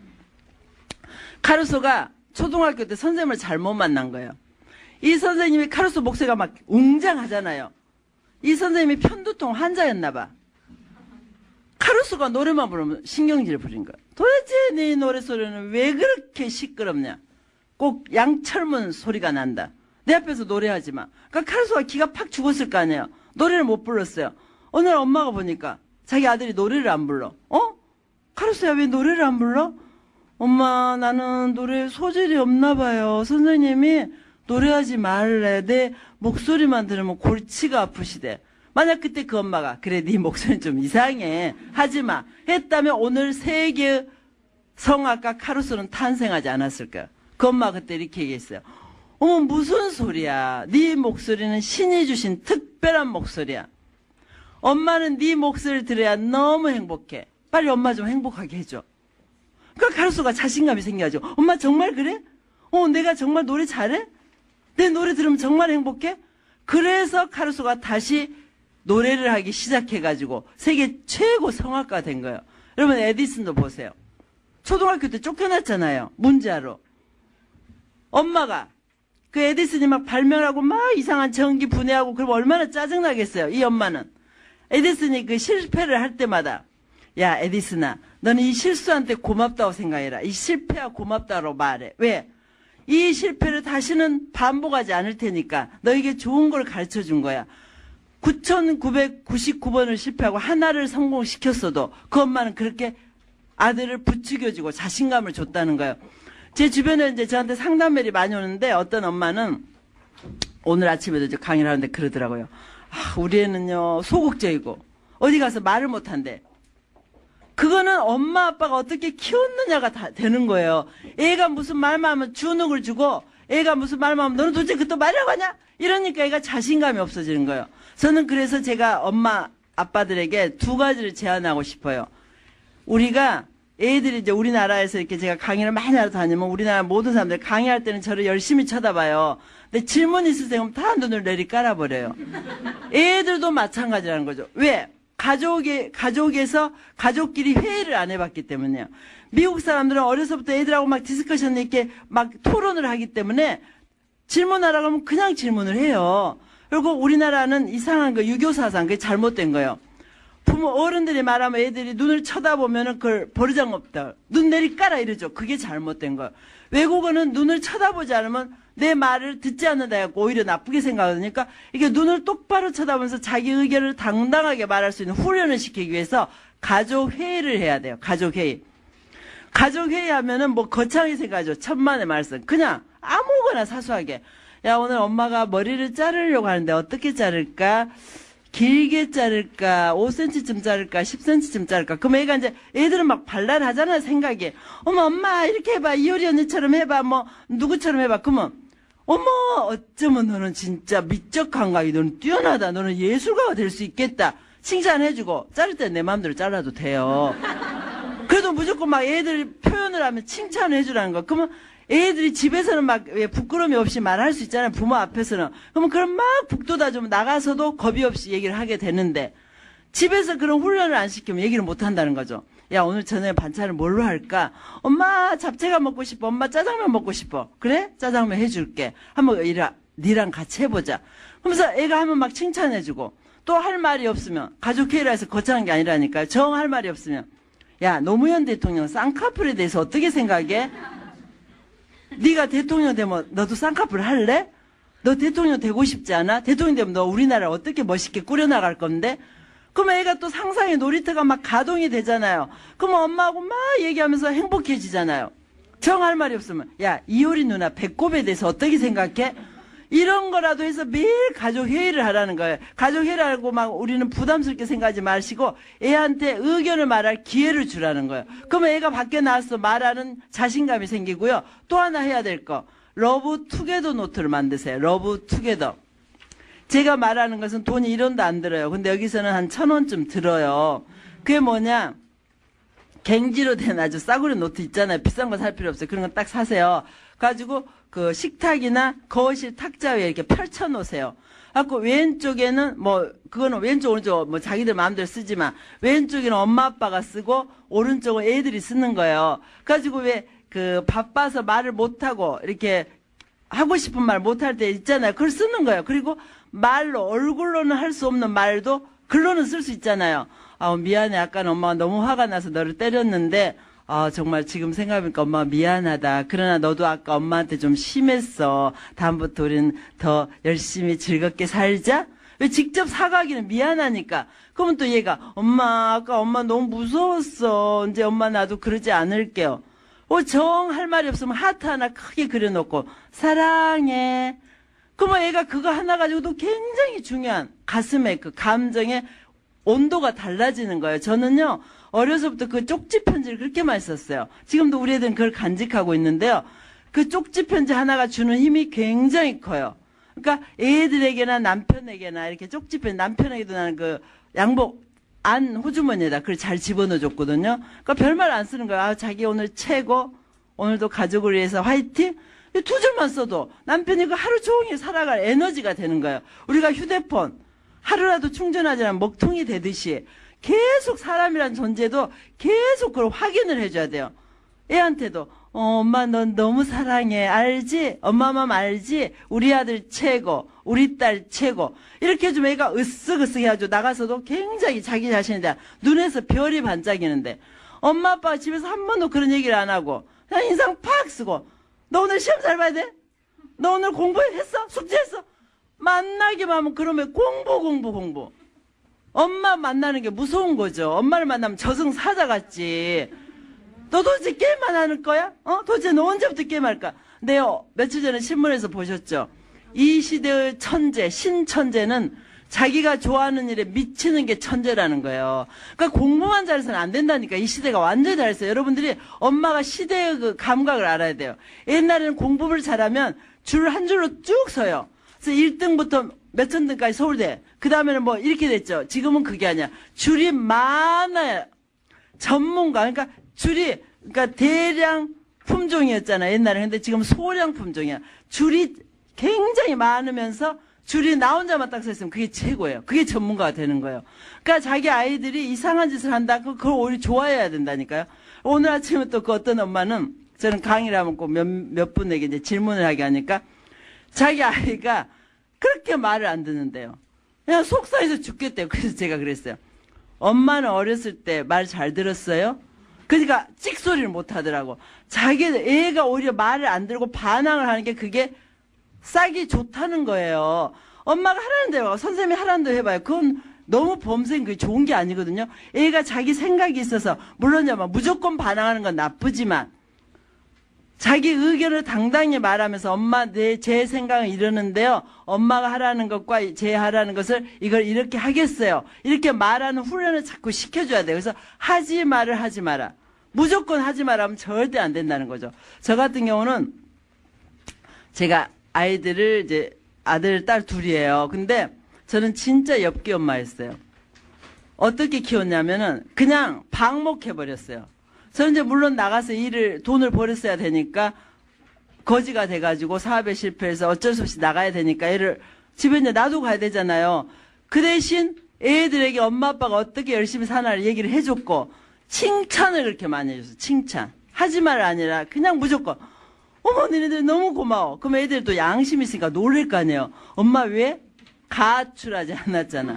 카루소가 초등학교 때 선생님을 잘못 만난 거예요. 이 선생님이 카루소 목소리가 막 웅장하잖아요. 이 선생님이 편두통 환자였나 봐. 카루소가 노래만 부르면 신경질 부린 거야. 도대체 네 노래소리는 왜 그렇게 시끄럽냐. 꼭 양철문 소리가 난다. 내 앞에서 노래하지 마. 그러니까 카루소가 기가 팍 죽었을 거 아니에요. 노래를 못 불렀어요. 오늘 엄마가 보니까 자기 아들이 노래를 안 불러. 카루스야 왜 노래를 안 불러? 엄마 나는 노래 소질이 없나 봐요. 선생님이 노래하지 말래. 내 목소리만 들으면 골치가 아프시대. 만약 그때 그 엄마가 그래 네 목소리 좀 이상해 하지마 했다면 오늘 세계 성악가 카루소는 탄생하지 않았을까요? 그 엄마가 그때 이렇게 얘기했어요. 어머 무슨 소리야. 네 목소리는 신이 주신 특별한 목소리야. 엄마는 네 목소리를 들어야 너무 행복해. 빨리 엄마 좀 행복하게 해줘. 그러니까 카루소가 자신감이 생겨가지고 엄마 정말 그래? 내가 정말 노래 잘해? 내 노래 들으면 정말 행복해? 그래서 카루소가 다시 노래를 하기 시작해가지고 세계 최고 성악가가 된 거예요. 여러분 에디슨도 보세요. 초등학교 때 쫓겨났잖아요. 문제아로. 엄마가 그 에디슨이 막 발명하고 막 이상한 전기 분해하고 그러면 얼마나 짜증나겠어요. 이 엄마는. 에디슨이 그 실패를 할 때마다 야 에디슨아 너는 이 실수한테 고맙다고 생각해라. 이 실패와 고맙다고 말해. 왜? 이 실패를 다시는 반복하지 않을 테니까 너에게 좋은 걸 가르쳐 준 거야. 9,999번을 실패하고 하나를 성공시켰어도 그 엄마는 그렇게 아들을 부추겨주고 자신감을 줬다는 거예요. 제 주변에 이제 저한테 상담멜이 많이 오는데 어떤 엄마는 오늘 아침에도 이제 강의를 하는데 그러더라고요. 우리 애는요 소극적이고 어디 가서 말을 못한대. 그거는 엄마 아빠가 어떻게 키웠느냐가 다 되는 거예요. 애가 무슨 말만 하면 주눅을 주고 애가 무슨 말만 하면 너는 도대체 그또 말이라고 하냐? 이러니까 애가 자신감이 없어지는 거예요. 저는 그래서 제가 엄마 아빠들에게 두 가지를 제안하고 싶어요. 우리가 애들이 이제 우리나라에서 이렇게 제가 강의를 많이 하러 다니면 우리나라 모든 사람들 강의할 때는 저를 열심히 쳐다봐요. 근데 질문 있으세요? 그럼 다 눈을 내리 깔아버려요. 애들도 마찬가지라는 거죠. 왜? 가족에서 가족끼리 회의를 안 해봤기 때문에요. 미국 사람들은 어려서부터 애들하고 막 디스커션 이렇게 막 토론을 하기 때문에 질문하라고 하면 그냥 질문을 해요. 그리고 우리나라는 이상한 거 유교사상 그게 잘못된 거예요. 부모 어른들이 말하면 애들이 눈을 쳐다보면은 그걸 버르장없다. 눈 내리 깔아 이러죠. 그게 잘못된 거예요. 외국어는 눈을 쳐다보지 않으면 내 말을 듣지 않는다 해갖고 오히려 나쁘게 생각하니까 이게 눈을 똑바로 쳐다보면서 자기 의견을 당당하게 말할 수 있는 훈련을 시키기 위해서 가족회의를 해야 돼요. 가족회의. 가족회의 하면은 뭐 거창하게 생각하죠. 천만의 말씀. 그냥 아무거나 사소하게. 야 오늘 엄마가 머리를 자르려고 하는데 어떻게 자를까? 길게 자를까? 5cm쯤 자를까? 10cm쯤 자를까? 그럼 애가 이제 애들은 막 발랄하잖아요. 생각이. 엄마 이렇게 해봐. 이효리 언니처럼 해봐. 뭐 누구처럼 해봐. 그러면 어머 어쩌면 너는 진짜 미적 감각이 너는 뛰어나다. 너는 예술가가 될 수 있겠다. 칭찬해주고 자를 때 내 마음대로 잘라도 돼요. 그래도 무조건 막 애들 표현을 하면 칭찬을 해주라는 거. 그러면 애들이 집에서는 막 부끄러움이 없이 말할 수 있잖아요. 부모 앞에서는. 그러면 그럼 막 북돋아주면 나가서도 겁이 없이 얘기를 하게 되는데 집에서 그런 훈련을 안 시키면 얘기를 못 한다는 거죠. 야 오늘 저녁에 반찬을 뭘로 할까? 엄마 잡채가 먹고 싶어. 엄마 짜장면 먹고 싶어. 그래? 짜장면 해줄게. 한번 니랑 같이 해보자. 그러면서 애가 하면 막 칭찬해주고 또 할 말이 없으면 가족회의를 해서 거창한 게 아니라니까요. 정 할 말이 없으면 야 노무현 대통령 쌍꺼풀에 대해서 어떻게 생각해? 네가 대통령 되면 너도 쌍꺼풀 할래? 너 대통령 되고 싶지 않아? 대통령 되면 너 우리나라 어떻게 멋있게 꾸려나갈 건데? 그러면 애가 또 상상의 놀이터가 막 가동이 되잖아요. 그러면 엄마하고 막 얘기하면서 행복해지잖아요. 정할 말이 없으면 야 이효리 누나 배꼽에 대해서 어떻게 생각해? 이런 거라도 해서 매일 가족 회의를 하라는 거예요. 가족 회의를 하고 막 우리는 부담스럽게 생각하지 마시고 애한테 의견을 말할 기회를 주라는 거예요. 그러면 애가 밖에 나와서 말하는 자신감이 생기고요. 또 하나 해야 될 거. 러브 투게더 노트를 만드세요. 러브 투게더. 제가 말하는 것은 돈이 1원도 안 들어요. 근데 여기서는 한 1,000원쯤 들어요. 그게 뭐냐? 갱지로 된 아주 싸구려 노트 있잖아요. 비싼 거 살 필요 없어요. 그런 거 딱 사세요. 가지고 그 식탁이나 거실 탁자 위에 이렇게 펼쳐 놓으세요. 갖고 왼쪽에는 뭐 그거는 왼쪽 오른쪽 뭐 자기들 마음대로 쓰지만 왼쪽에는 엄마 아빠가 쓰고 오른쪽은 애들이 쓰는 거예요. 가지고 왜 그 바빠서 말을 못하고 이렇게 하고 싶은 말 못할 때 있잖아요. 그걸 쓰는 거예요. 그리고 말로 얼굴로는 할 수 없는 말도 글로는 쓸 수 있잖아요. 미안해. 아까는 엄마가 너무 화가 나서 너를 때렸는데 정말 지금 생각해보니까 엄마가 미안하다. 그러나 너도 아까 엄마한테 좀 심했어. 다음부터 우리는 더 열심히 즐겁게 살자. 왜 직접 사과하기는 미안하니까. 그러면 또 얘가 엄마 아까 엄마 너무 무서웠어. 이제 엄마 나도 그러지 않을게요. 정 할 말이 없으면 하트 하나 크게 그려놓고 사랑해. 그러면 얘가 그거 하나 가지고도 굉장히 중요한 가슴의 그 감정의 온도가 달라지는 거예요. 저는요 어려서부터 그 쪽지 편지를 그렇게 많이 썼어요. 지금도 우리 애들은 그걸 간직하고 있는데요. 그 쪽지 편지 하나가 주는 힘이 굉장히 커요. 그러니까 애들에게나 남편에게나 이렇게 쪽지 편지, 남편에게도 나는 그 양복 안 호주머니에다 그걸 잘 집어넣어 줬거든요. 그러니까 별말 안 쓰는 거예요. 아, 자기 오늘 최고, 오늘도 가족을 위해서 화이팅. 이 두 줄만 써도 남편이 그 하루 종일 살아갈 에너지가 되는 거예요. 우리가 휴대폰 하루라도 충전하지 않으면 먹통이 되듯이 계속 사람이란 존재도 계속 그걸 확인을 해줘야 돼요. 애한테도 엄마 넌 너무 사랑해 알지? 엄마 맘 알지? 우리 아들 최고 우리 딸 최고 이렇게 해주면 애가 으쓱으쓱 해가지고 나가서도 굉장히 자기 자신에 대한 눈에서 별이 반짝이는데 엄마 아빠가 집에서 한 번도 그런 얘기를 안 하고 그냥 인상 팍 쓰고 너 오늘 시험 잘 봐야 돼? 너 오늘 공부했어? 숙제했어? 만나기만 하면 그러면 공부 엄마 만나는 게 무서운 거죠. 엄마를 만나면 저승사자 같지. 너 도대체 게임만 하는 거야? 도대체 너 언제부터 게임할까? 네요. 며칠 전에 신문에서 보셨죠? 이 시대의 천재, 신천재는 자기가 좋아하는 일에 미치는 게 천재라는 거예요. 그러니까 공부만 잘해서는 안 된다니까. 이 시대가 완전히 잘했어요. 여러분들이 엄마가 시대의 그 감각을 알아야 돼요. 옛날에는 공부를 잘하면 줄 한 줄로 쭉 서요. 그래서 1등부터 몇 천 등까지 서울대. 그 다음에는 뭐 이렇게 됐죠. 지금은 그게 아니야. 줄이 많아요. 전문가. 그러니까 줄이, 그러니까 대량 품종이었잖아, 옛날에. 근데 지금 소량 품종이야. 줄이 굉장히 많으면서 줄이 나 혼자만 딱 서 있으면 그게 최고예요. 그게 전문가가 되는 거예요. 그러니까 자기 아이들이 이상한 짓을 한다. 그걸 오히려 좋아해야 된다니까요. 오늘 아침에 또 그 어떤 엄마는 저는 강의를 하면 꼭 몇 분에게 이제 질문을 하게 하니까 자기 아이가 그렇게 말을 안 듣는데요. 그냥 속상해서 죽겠대요. 그래서 제가 그랬어요. 엄마는 어렸을 때 말 잘 들었어요? 그러니까 찍소리를 못 하더라고. 자기 애가 오히려 말을 안 들고 반항을 하는 게 그게 싹이 좋다는 거예요. 엄마가 하라는 대로 선생님이 하라는 대로 해봐요. 그건 너무 범생 그게 좋은 게 아니거든요. 애가 자기 생각이 있어서 물론 무조건 반항하는 건 나쁘지만 자기 의견을 당당히 말하면서 엄마 제 생각은 이러는데요. 엄마가 하라는 것과 제 하라는 것을 이걸 이렇게 하겠어요. 이렇게 말하는 훈련을 자꾸 시켜줘야 돼요. 그래서 하지 마라. 무조건 하지 마라 하면 절대 안 된다는 거죠. 저 같은 경우는 제가 아이들을 이제 아들, 딸 둘이에요. 근데 저는 진짜 엽기 엄마였어요. 어떻게 키웠냐면은 그냥 방목해버렸어요. 저는 이제 물론 나가서 돈을 벌었어야 되니까 거지가 돼가지고 사업에 실패해서 어쩔 수 없이 나가야 되니까 애를 집에 이제 놔두고 가야 되잖아요. 그 대신 애들에게 엄마 아빠가 어떻게 열심히 사나를 얘기를 해줬고 칭찬을 그렇게 많이 해줬어요. 칭찬. 하지 말 아니라 그냥 무조건 어머 너네들 너무 고마워. 그럼 애들이 또 양심이 있으니까 놀랄 거 아니에요. 엄마 왜? 가출하지 않았잖아.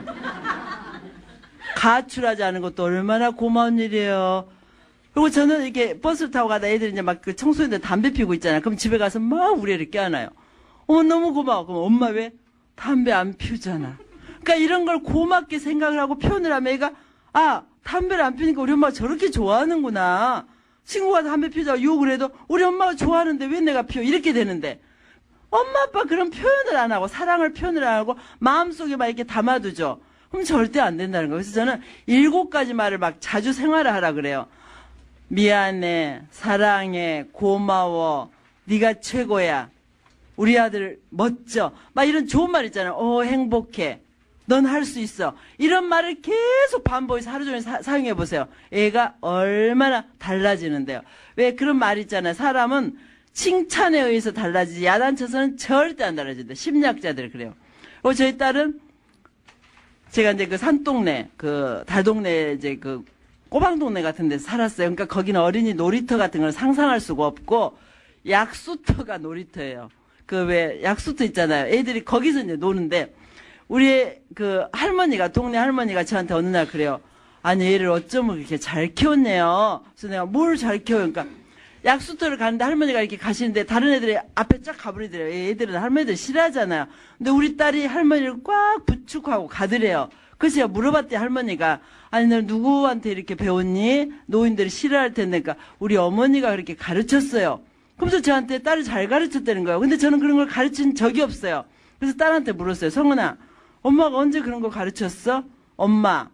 가출하지 않은 것도 얼마나 고마운 일이에요. 그리고 저는 이렇게 버스를 타고 가다 애들이 이제 막 그 청소년들 담배 피우고 있잖아요. 그럼 집에 가서 막 우리 애를 껴안아요. 너무 고마워. 그럼 엄마 왜? 담배 안 피우잖아. 그러니까 이런 걸 고맙게 생각을 하고 표현을 하면 애가 담배를 안 피우니까 우리 엄마가 저렇게 좋아하는구나. 친구가 담배 피우자고 욕을 해도 우리 엄마가 좋아하는데 왜 내가 피워? 이렇게 되는데 엄마 아빠 그런 표현을 안 하고 사랑을 표현을 안 하고 마음속에만 이렇게 담아두죠. 그럼 절대 안 된다는 거예요. 그래서 저는 7가지 말을 막 자주 생활을 하라 그래요. 미안해, 사랑해, 고마워, 네가 최고야, 우리 아들 멋져, 막 이런 좋은 말 있잖아요. 행복해, 넌 할 수 있어. 이런 말을 계속 반복해서 하루 종일 사용해 보세요. 애가 얼마나 달라지는데요. 왜 그런 말 있잖아요. 사람은 칭찬에 의해서 달라지지 야단쳐서는 절대 안 달라진다. 심리학자들이 그래요. 그리고 저희 딸은 제가 이제 그 산동네, 그 달동네 이제 그 꼬방동네 같은 데서 살았어요. 그러니까 거기는 어린이 놀이터 같은 걸 상상할 수가 없고 약수터가 놀이터예요. 그 왜 약수터 있잖아요. 애들이 거기서 이제 노는데 우리 그 할머니가 동네 할머니가 저한테 어느 날 그래요. 아니 얘를 어쩌면 그렇게 잘 키웠네요. 그래서 내가 뭘 잘 키워요? 그러니까 약수터를 가는데 할머니가 이렇게 가시는데 다른 애들이 앞에 쫙 가버리더래요. 애들은 할머니들 싫어하잖아요. 근데 우리 딸이 할머니를 꽉 부축하고 가더래요. 그래서 제가 물어봤더니 할머니가 아니 너 누구한테 이렇게 배웠니? 노인들이 싫어할 텐데 그러니까 우리 어머니가 그렇게 가르쳤어요. 그러면서 저한테 딸을 잘 가르쳤다는 거예요. 근데 저는 그런 걸 가르친 적이 없어요. 그래서 딸한테 물었어요. 성은아, 엄마가 언제 그런 거 가르쳤어? 엄마,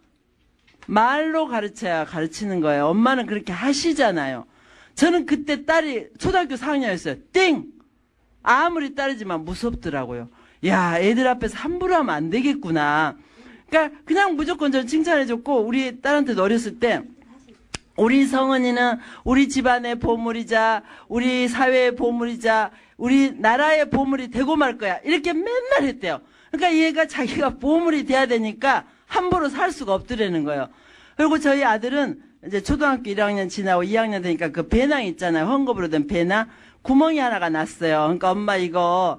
말로 가르쳐야 가르치는 거예요. 엄마는 그렇게 하시잖아요. 저는 그때 딸이 초등학교 4학년이었어요. 띵! 아무리 딸이지만 무섭더라고요. 야, 애들 앞에서 함부로 하면 안 되겠구나. 그러니까 그냥 무조건 저는 칭찬해줬고 우리 딸한테도 어렸을 때 우리 성은이는 우리 집안의 보물이자 우리 사회의 보물이자 우리 나라의 보물이 되고 말 거야. 이렇게 맨날 했대요. 그러니까 얘가 자기가 보물이 돼야 되니까 함부로 살 수가 없더라는 거예요. 그리고 저희 아들은 이제 초등학교 1학년 지나고 2학년 되니까 그 배낭 있잖아요. 헝겊으로 된 배낭. 구멍이 하나가 났어요. 그러니까 엄마 이거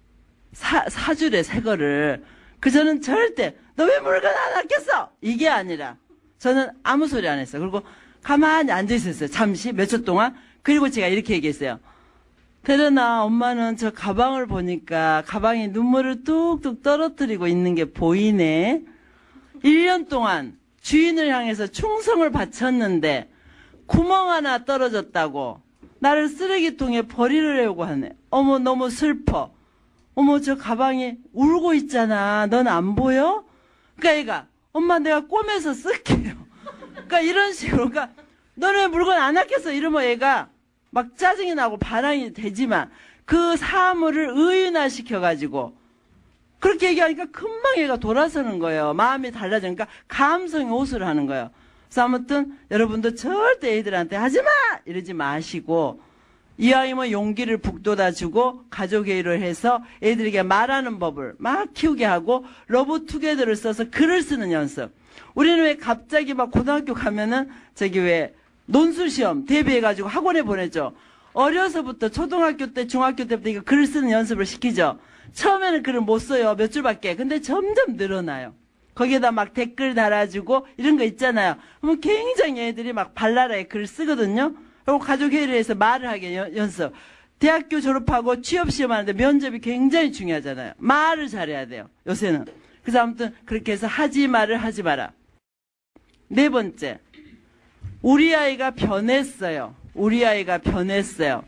사주래, 새 거를. 그 저는 절대 너 왜 물건 안 아꼈어? 이게 아니라 저는 아무 소리 안 했어요. 그리고 가만히 앉아 있었어요. 잠시 몇 초 동안. 그리고 제가 이렇게 얘기했어요. 태련아, 엄마는 저 가방을 보니까 가방에 눈물을 뚝뚝 떨어뜨리고 있는 게 보이네. 1년 동안 주인을 향해서 충성을 바쳤는데 구멍 하나 떨어졌다고 나를 쓰레기통에 버리려고 하네. 어머, 너무 슬퍼. 어머, 저 가방이 울고 있잖아. 넌 안 보여? 그러니까 얘가 엄마 내가 꼬매서 쓸게요. 그러니까 이런 식으로. 그러니까 너는 왜 물건 안 아꼈어? 이러면 얘가 막 짜증이 나고 반항이 되지만 그 사물을 의인화시켜가지고 그렇게 얘기하니까 금방 얘가 돌아서는 거예요. 마음이 달라지니까 감성의 호소를 하는 거예요. 그래서 아무튼 여러분도 절대 애들한테 하지마! 이러지 마시고 이왕이면 용기를 북돋아주고 가족회의를 해서 애들에게 말하는 법을 막 키우게 하고 러브투게더를 써서 글을 쓰는 연습. 우리는 왜 갑자기 막 고등학교 가면은 저기 왜 논술시험 대비해가지고 학원에 보내죠. 어려서부터 초등학교 때 중학교 때부터 이거 글 쓰는 연습을 시키죠. 처음에는 글을 못 써요. 몇 줄밖에. 근데 점점 늘어나요. 거기에다 막 댓글 달아주고 이런 거 있잖아요. 그러면 굉장히 애들이 막 발랄하게 글 쓰거든요. 그리고 가족회의를 해서 말을 하게 연습. 대학교 졸업하고 취업시험 하는데 면접이 굉장히 중요하잖아요. 말을 잘해야 돼요. 요새는. 그래서 아무튼 그렇게 해서 하지 말을 하지 마라. 네 번째. 우리 아이가 변했어요. 우리 아이가 변했어요.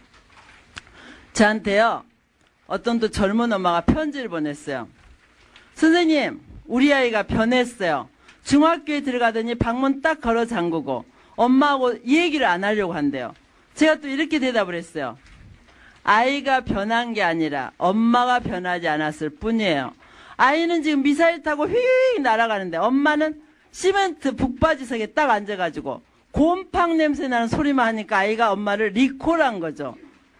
저한테요. 어떤 또 젊은 엄마가 편지를 보냈어요. 선생님, 우리 아이가 변했어요. 중학교에 들어가더니 방문 딱 걸어 잠그고 엄마하고 얘기를 안 하려고 한대요. 제가 또 이렇게 대답을 했어요. 아이가 변한 게 아니라 엄마가 변하지 않았을 뿐이에요. 아이는 지금 미사일 타고 휙 날아가는데 엄마는 시멘트 북바지석에 딱 앉아가지고 곰팡 냄새 나는 소리만 하니까 아이가 엄마를 리콜한 거죠.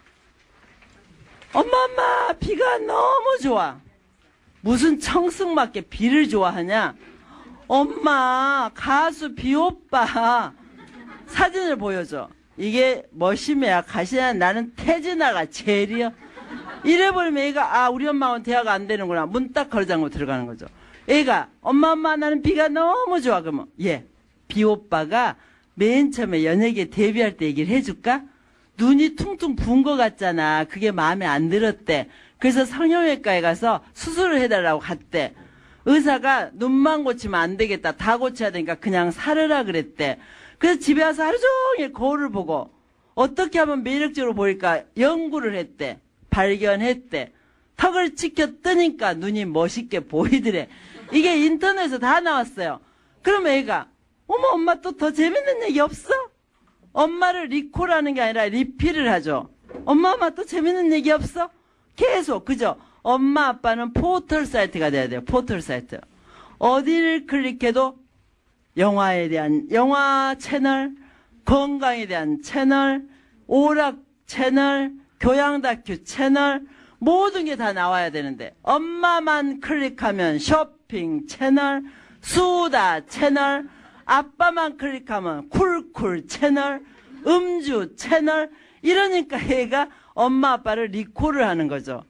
엄마 비가 너무 좋아. 무슨 청승맞게 비를 좋아하냐? 엄마 가수 비오빠 사진을 보여줘. 이게 머시매야 가시나 나는 태진아가 제일이야. 이래버리면 애가 우리 엄마하고는 대화가 안 되는구나. 문 딱 걸어잠그고 들어가는 거죠. 애가 엄마 나는 비가 너무 좋아. 그러면 비오빠가 맨 처음에 연예계 데뷔할 때 얘기를 해줄까? 눈이 퉁퉁 부은 것 같잖아. 그게 마음에 안 들었대. 그래서 성형외과에 가서 수술을 해달라고 갔대. 의사가 눈만 고치면 안 되겠다. 다 고쳐야 되니까 그냥 살으라 그랬대. 그래서 집에 와서 하루 종일 거울을 보고 어떻게 하면 매력적으로 보일까 연구를 했대. 발견했대. 턱을 치켜 뜨니까 눈이 멋있게 보이더래. 이게 인터넷에서 다 나왔어요. 그럼 애가 어머 엄마 또 더 재밌는 얘기 없어? 엄마를 리콜하는 게 아니라 리필을 하죠. 엄마 또 재밌는 얘기 없어? 계속 그죠? 엄마 아빠는 포털 사이트가 돼야 돼요. 포털 사이트. 어디를 클릭해도 영화에 대한 영화 채널, 건강에 대한 채널, 오락 채널, 교양 다큐 채널 모든 게 다 나와야 되는데 엄마만 클릭하면 쇼핑 채널, 수다 채널, 아빠만 클릭하면 쿨쿨 채널, 음주 채널 이러니까 얘가 엄마 아빠를 리콜을 하는 거죠.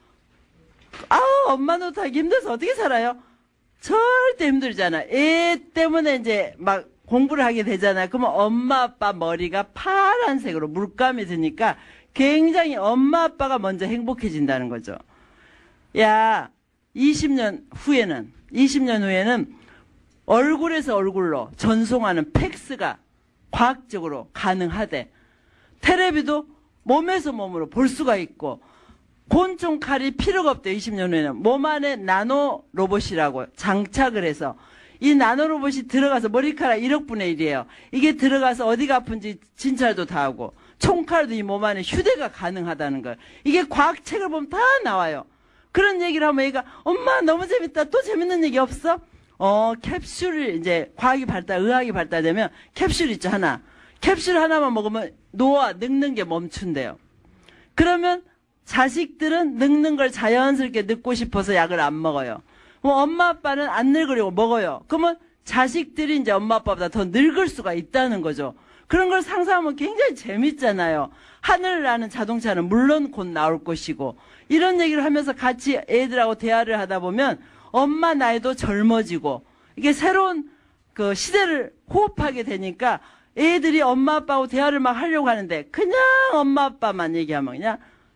엄마도 다 힘들어서 어떻게 살아요? 절대 힘들잖아. 애 때문에 이제 막 공부를 하게 되잖아요. 그러면 엄마 아빠 머리가 파란색으로 물감이 드니까 굉장히 엄마 아빠가 먼저 행복해진다는 거죠. 야, 20년 후에는 얼굴에서 얼굴로 전송하는 팩스가 과학적으로 가능하대. 테레비도 몸에서 몸으로 볼 수가 있고, 곤충 칼이 필요가 없대요. 20년 후에는 몸 안에 나노 로봇이라고 장착을 해서, 이 나노 로봇이 들어가서 머리카락 1억 분의 1이에요. 이게 들어가서 어디가 아픈지 진찰도 다 하고, 총칼도 이 몸 안에 휴대가 가능하다는 거예요. 이게 과학책을 보면 다 나와요. 그런 얘기를 하면 얘가 엄마 너무 재밌다. 또 재밌는 얘기 없어? 캡슐을 이제 의학이 발달되면 캡슐 있죠, 하나. 캡슐 하나만 먹으면 늙는 게 멈춘대요. 그러면 자식들은 늙는 걸 자연스럽게 늙고 싶어서 약을 안 먹어요. 엄마 아빠는 안 늙으려고 먹어요. 그러면 자식들이 이제 엄마 아빠보다 더 늙을 수가 있다는 거죠. 그런 걸 상상하면 굉장히 재밌잖아요. 하늘을 나는 자동차는 물론 곧 나올 것이고, 이런 얘기를 하면서 같이 애들하고 대화를 하다 보면 엄마 나이도 젊어지고, 이게 새로운 그 시대를 호흡하게 되니까 애들이 엄마 아빠하고 대화를 막 하려고 하는데, 그냥 엄마 아빠만 얘기하면 그냥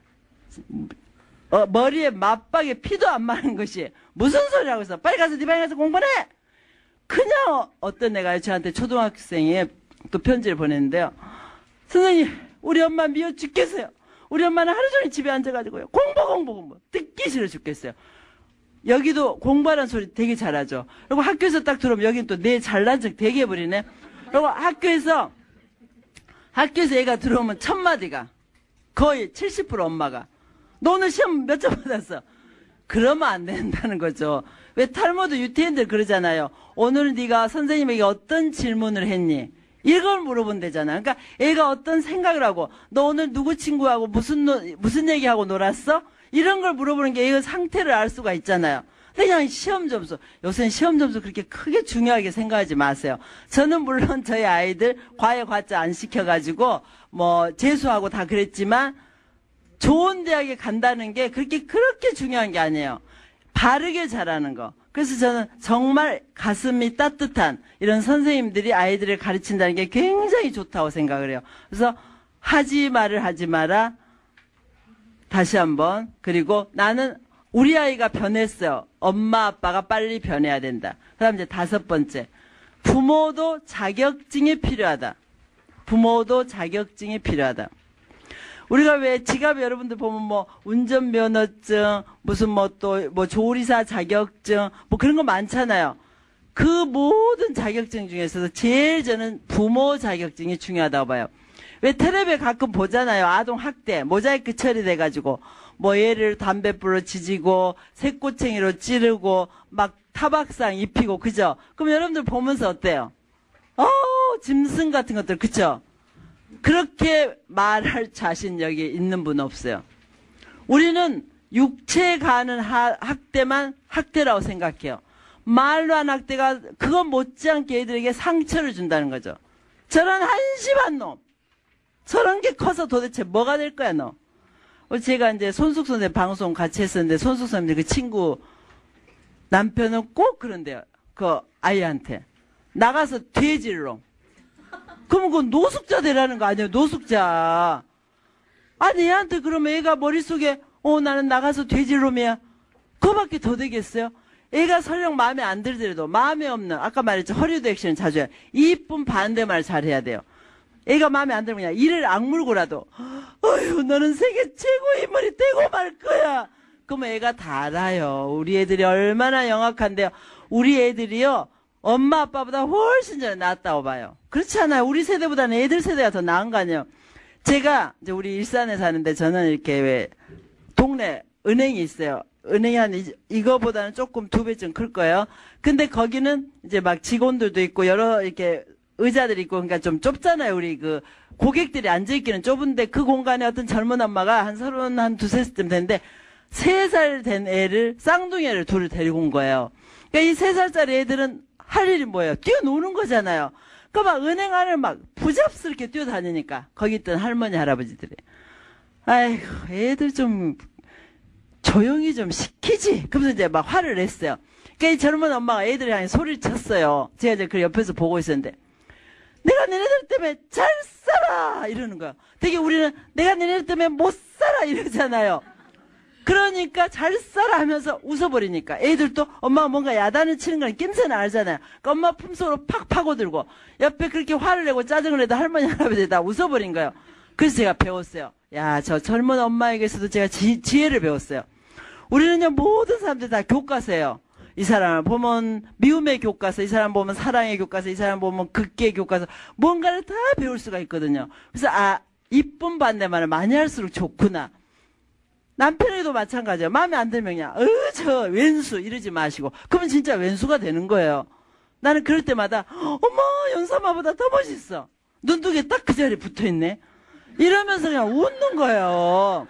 머리에 맞박에 피도 안 마는 것이 무슨 소리 하고 있어. 빨리 가서 네 방에 가서 공부해. 그냥 어떤 애가 저한테 초등학생이 또 편지를 보냈는데요. 선생님, 우리 엄마 미워 죽겠어요. 우리 엄마는 하루 종일 집에 앉아가지고요. 공부. 듣기 싫어 죽겠어요. 여기도 공부하라는 소리 되게 잘하죠. 그리고 학교에서 딱 들어오면 여기는 또 내 잘난 척 되게 해버리네. 그리고 학교에서 애가 들어오면 첫 마디가 거의 70% 엄마가 너 오늘 시험 몇 점 받았어? 그러면 안 된다는 거죠. 왜 탈모드 유태인들 그러잖아요. 오늘 네가 선생님에게 어떤 질문을 했니? 이걸 물어본대잖아. 그러니까 애가 어떤 생각을 하고, 너 오늘 누구 친구하고 무슨 얘기하고 놀았어? 이런 걸 물어보는 게 애의 상태를 알 수가 있잖아요. 근데 그냥 시험 점수, 요새는 시험 점수 그렇게 크게 중요하게 생각하지 마세요. 저는 물론 저희 아이들 과외 과자 안 시켜가지고 재수하고 다 그랬지만, 좋은 대학에 간다는 게 그렇게 중요한 게 아니에요. 바르게 잘하는 거. 그래서 저는 정말 가슴이 따뜻한 이런 선생님들이 아이들을 가르친다는 게 굉장히 좋다고 생각을 해요. 그래서 하지 마라. 다시 한번. 그리고 나는 우리 아이가 변했어요. 엄마 아빠가 빨리 변해야 된다. 그 다음 이제 5번째. 부모도 자격증이 필요하다. 우리가 왜 지갑 여러분들 보면 운전면허증, 무슨 조리사 자격증, 그런 거 많잖아요. 그 모든 자격증 중에서도 제일 저는 부모 자격증이 중요하다고 봐요. 왜 텔레비에 가끔 보잖아요. 아동 학대, 모자이크 처리돼가지고, 얘를 담뱃불로 지지고, 새꼬챙이로 찌르고, 막 타박상 입히고, 그죠? 그럼 여러분들 보면서 어때요? 짐승 같은 것들, 그쵸? 그렇게 말할 자신 여기 있는 분 없어요. 우리는 육체에 가는 학대만 학대라고 생각해요. 말로 한 학대가 그건 못지않게 애들에게 상처를 준다는 거죠. 저런 한심한 놈. 저런 게 커서 도대체 뭐가 될 거야, 너. 제가 이제 손숙 선생 방송 같이 했었는데, 손숙 선생님 그 친구 남편은 꼭 그런데요. 그 아이한테. 나가서 돼지로. 그러면 그건 노숙자 되라는 거 아니에요? 노숙자. 아니, 얘한테 그러면 애가 머릿속에 나는 나가서 돼지놈이야. 그거밖에 더 되겠어요? 애가 설령 마음에 안 들더라도 마음에 없는, 아까 말했죠. 허리우드 액션을 자주 해요. 이쁜 반대말 잘해야 돼요. 애가 마음에 안 들면 그냥 이를 악물고라도 어휴 너는 세계 최고의 인물이 되고 말 거야. 그러면 애가 다 알아요. 우리 애들이 얼마나 영악한데요. 우리 애들이요. 엄마 아빠보다 훨씬 전에 낫다고 봐요. 그렇지 않아요? 우리 세대보다는 애들 세대가 더 나은 거 아니에요? 제가 이제 우리 일산에 사는데 저는 이렇게 왜 동네 은행이 있어요. 은행이 한 이거보다는 조금 2배쯤 클 거예요. 근데 거기는 이제 막 직원들도 있고 여러 이렇게 의자들이 있고 그러니까 좀 좁잖아요. 우리 그 고객들이 앉아있기는 좁은데 그 공간에 어떤 젊은 엄마가 한 32살쯤 됐는데 3살 된 애를 쌍둥이 애를 둘을 데리고 온 거예요. 그러니까 이 3살짜리 애들은 할 일이 뭐예요? 뛰어노는 거잖아요. 그러니까 막 은행 안을 막 부잡스럽게 뛰어다니니까 거기 있던 할머니 할아버지들이 아이고 애들 좀 조용히 좀 시키지. 그러면서 이제 막 화를 냈어요. 그러니까 이 젊은 엄마가 애들이 향해 소리를 쳤어요. 제가 이제 그 옆에서 보고 있었는데 내가 너네들 때문에 잘 살아 이러는 거야. 되게 우리는 내가 너네들 때문에 못 살아 이러잖아요. 그러니까 잘 살아 하면서 웃어버리니까 애들도 엄마가 뭔가 야단을 치는 건 낌새는 알잖아요. 그러니까 엄마 품속으로 팍 파고들고 옆에 그렇게 화를 내고 짜증을 내도 할머니 할아버지 다 웃어버린 거예요. 그래서 제가 배웠어요. 야, 저 젊은 엄마에게서도 제가 지혜를 배웠어요. 우리는요 모든 사람들 다 교과서예요. 이 사람을 보면 미움의 교과서, 이 사람 보면 사랑의 교과서, 이 사람 보면 극기의 교과서, 뭔가를 다 배울 수가 있거든요. 그래서 이쁜 반대말을 많이 할수록 좋구나. 남편에게도 마찬가지예요. 마음에 안 들면 그냥 저 왼수 이러지 마시고 그러면 진짜 왼수가 되는 거예요. 나는 그럴 때마다 어머 연사마보다 더 멋있어. 눈두개 딱 그 자리에 붙어있네. 이러면서 그냥 웃는 거예요.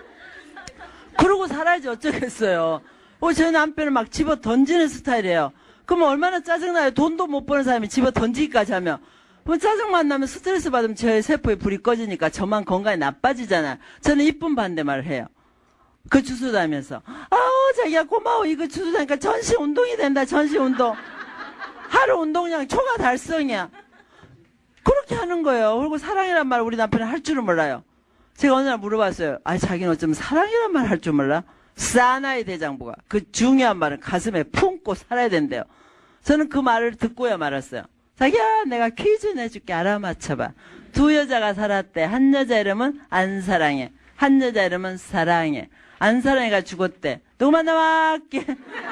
그러고 살아야지 어쩌겠어요. 저희 남편은 막 집어 던지는 스타일이에요. 그러면 얼마나 짜증나요. 돈도 못 버는 사람이 집어 던지기까지 하면. 그럼 짜증만 나면 스트레스 받으면 저의 세포에 불이 꺼지니까 저만 건강이 나빠지잖아요. 저는 이쁜 반대말을 해요. 그 주소 다니면서 아우 자기야 고마워. 이거 주소 다니까 전시 운동이 된다. 전시 운동. 하루 운동량 초과 달성이야. 그렇게 하는 거예요. 그리고 사랑이란 말 우리 남편은 할 줄은 몰라요. 제가 어느 날 물어봤어요. 자기는 어쩌면 사랑이란 말 할 줄 몰라? 사나이 대장부가 그 중요한 말은 가슴에 품고 살아야 된대요. 저는 그 말을 듣고야 말았어요. 자기야 내가 퀴즈 내줄게. 알아맞혀봐. 두 여자가 살았대. 한 여자 이름은 안사랑해. 한 여자 이름은 사랑해. 안사랑해가 죽었대. 누구 만나왔게?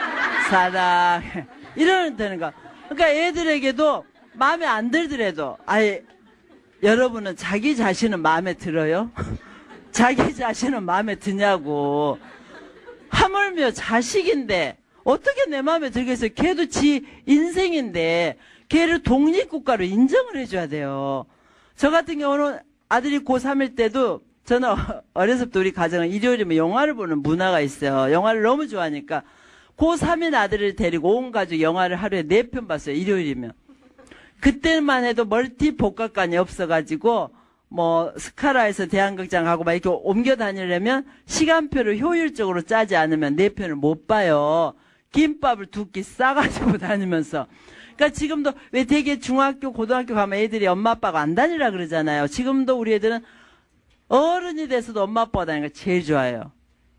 사랑해. 이러면 되는 거야. 그러니까 애들에게도 마음에 안 들더라도 여러분은 자기 자신은 마음에 들어요? 자기 자신은 마음에 드냐고. 하물며 자식인데 어떻게 내 마음에 들겠어요. 걔도 지 인생인데 걔를 독립국가로 인정을 해줘야 돼요. 저 같은 경우는 아들이 고3일 때도 저는 어려서부터 우리 가정은 일요일이면 영화를 보는 문화가 있어요. 영화를 너무 좋아하니까 고3인 아들을 데리고 온 가족 영화를 하루에 4편 봤어요. 일요일이면. 그때만 해도 멀티 복합관이 없어가지고 뭐 스카라에서 대한극장 가고 막 이렇게 옮겨 다니려면 시간표를 효율적으로 짜지 않으면 4편을 못 봐요. 김밥을 2끼 싸가지고 다니면서. 그러니까 지금도 왜 되게 중학교 고등학교 가면 애들이 엄마 아빠가 안 다니라 그러잖아요. 지금도 우리 애들은 어른이 돼서도 엄마 아빠가 다니는 거 제일 좋아해요.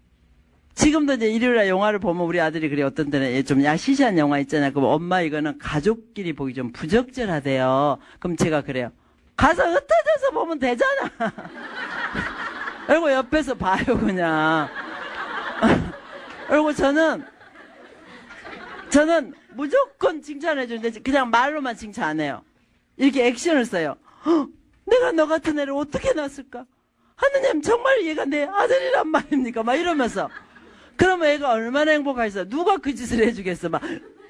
지금도 이제 일요일날 영화를 보면 우리 아들이 그래. 어떤 때는 좀 야시시한 영화 있잖아요. 그럼 엄마 이거는 가족끼리 보기 좀 부적절하대요. 그럼 제가 그래요. 가서 흩어져서 보면 되잖아. 그리고 옆에서 봐요 그냥. 그리고 저는 무조건 칭찬해 주는데 그냥 말로만 칭찬 안 해요. 이렇게 액션을 써요. 내가 너 같은 애를 어떻게 낳았을까? 하느님 정말 얘가 내 아들이란 말입니까? 막 이러면서. 그러면 애가 얼마나 행복하겠어. 누가 그 짓을 해주겠어. 막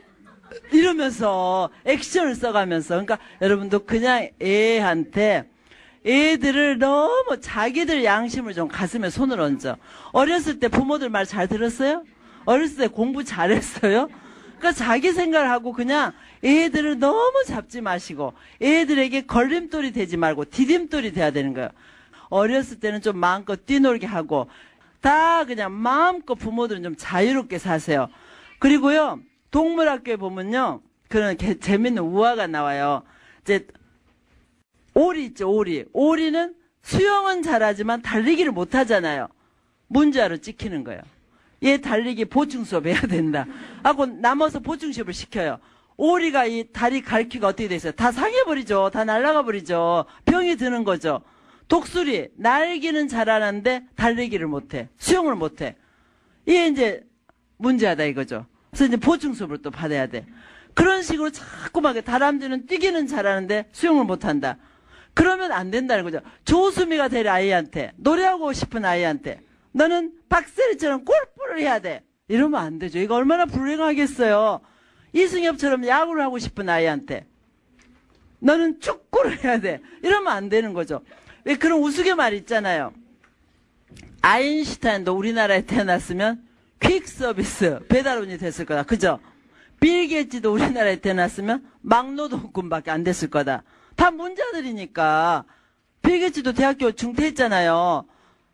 이러면서 액션을 써가면서. 그러니까 여러분도 그냥 애한테 애들을 너무 자기들 양심을 좀 가슴에 손을 얹어. 어렸을 때 부모들 말 잘 들었어요? 어렸을 때 공부 잘했어요? 그러니까 자기 생각을 하고 그냥 애들을 너무 잡지 마시고 애들에게 걸림돌이 되지 말고 디딤돌이 돼야 되는 거예요. 어렸을 때는 좀 마음껏 뛰놀게 하고 다 그냥 마음껏 부모들은 좀 자유롭게 사세요. 그리고요 동물학교에 보면요 그런 재밌는 우화가 나와요. 이제 오리 있죠. 오리는 수영은 잘하지만 달리기를 못하잖아요. 문제아로 찍히는 거예요. 얘 달리기 보충 수업 해야 된다 하고 남아서 보충 수업을 시켜요. 오리가 이 다리 갈퀴가 어떻게 돼 있어요? 다 상해버리죠. 다 날아가 버리죠. 병이 드는 거죠. 독수리 날기는 잘하는데 달리기를 못해. 수영을 못해. 이게 이제 문제하다 이거죠. 그래서 이제 보충 수업을 또 받아야 돼. 그런 식으로 자꾸만 다람쥐는 뛰기는 잘하는데 수영을 못한다. 그러면 안 된다는 거죠. 조수미가 될 아이한테 노래하고 싶은 아이한테 너는 박세리처럼 골프를 해야 돼. 이러면 안 되죠. 이거 얼마나 불행하겠어요. 이승엽처럼 야구를 하고 싶은 아이한테 너는 축구를 해야 돼. 이러면 안 되는 거죠. 왜 그런 우스갯말 있잖아요. 아인슈타인도 우리나라에 태어났으면 퀵 서비스 배달원이 됐을 거다. 그죠? 빌 게이츠도 우리나라에 태어났으면 막노동꾼밖에 안 됐을 거다. 다 문자들이니까. 빌 게이츠도 대학교 중퇴했잖아요.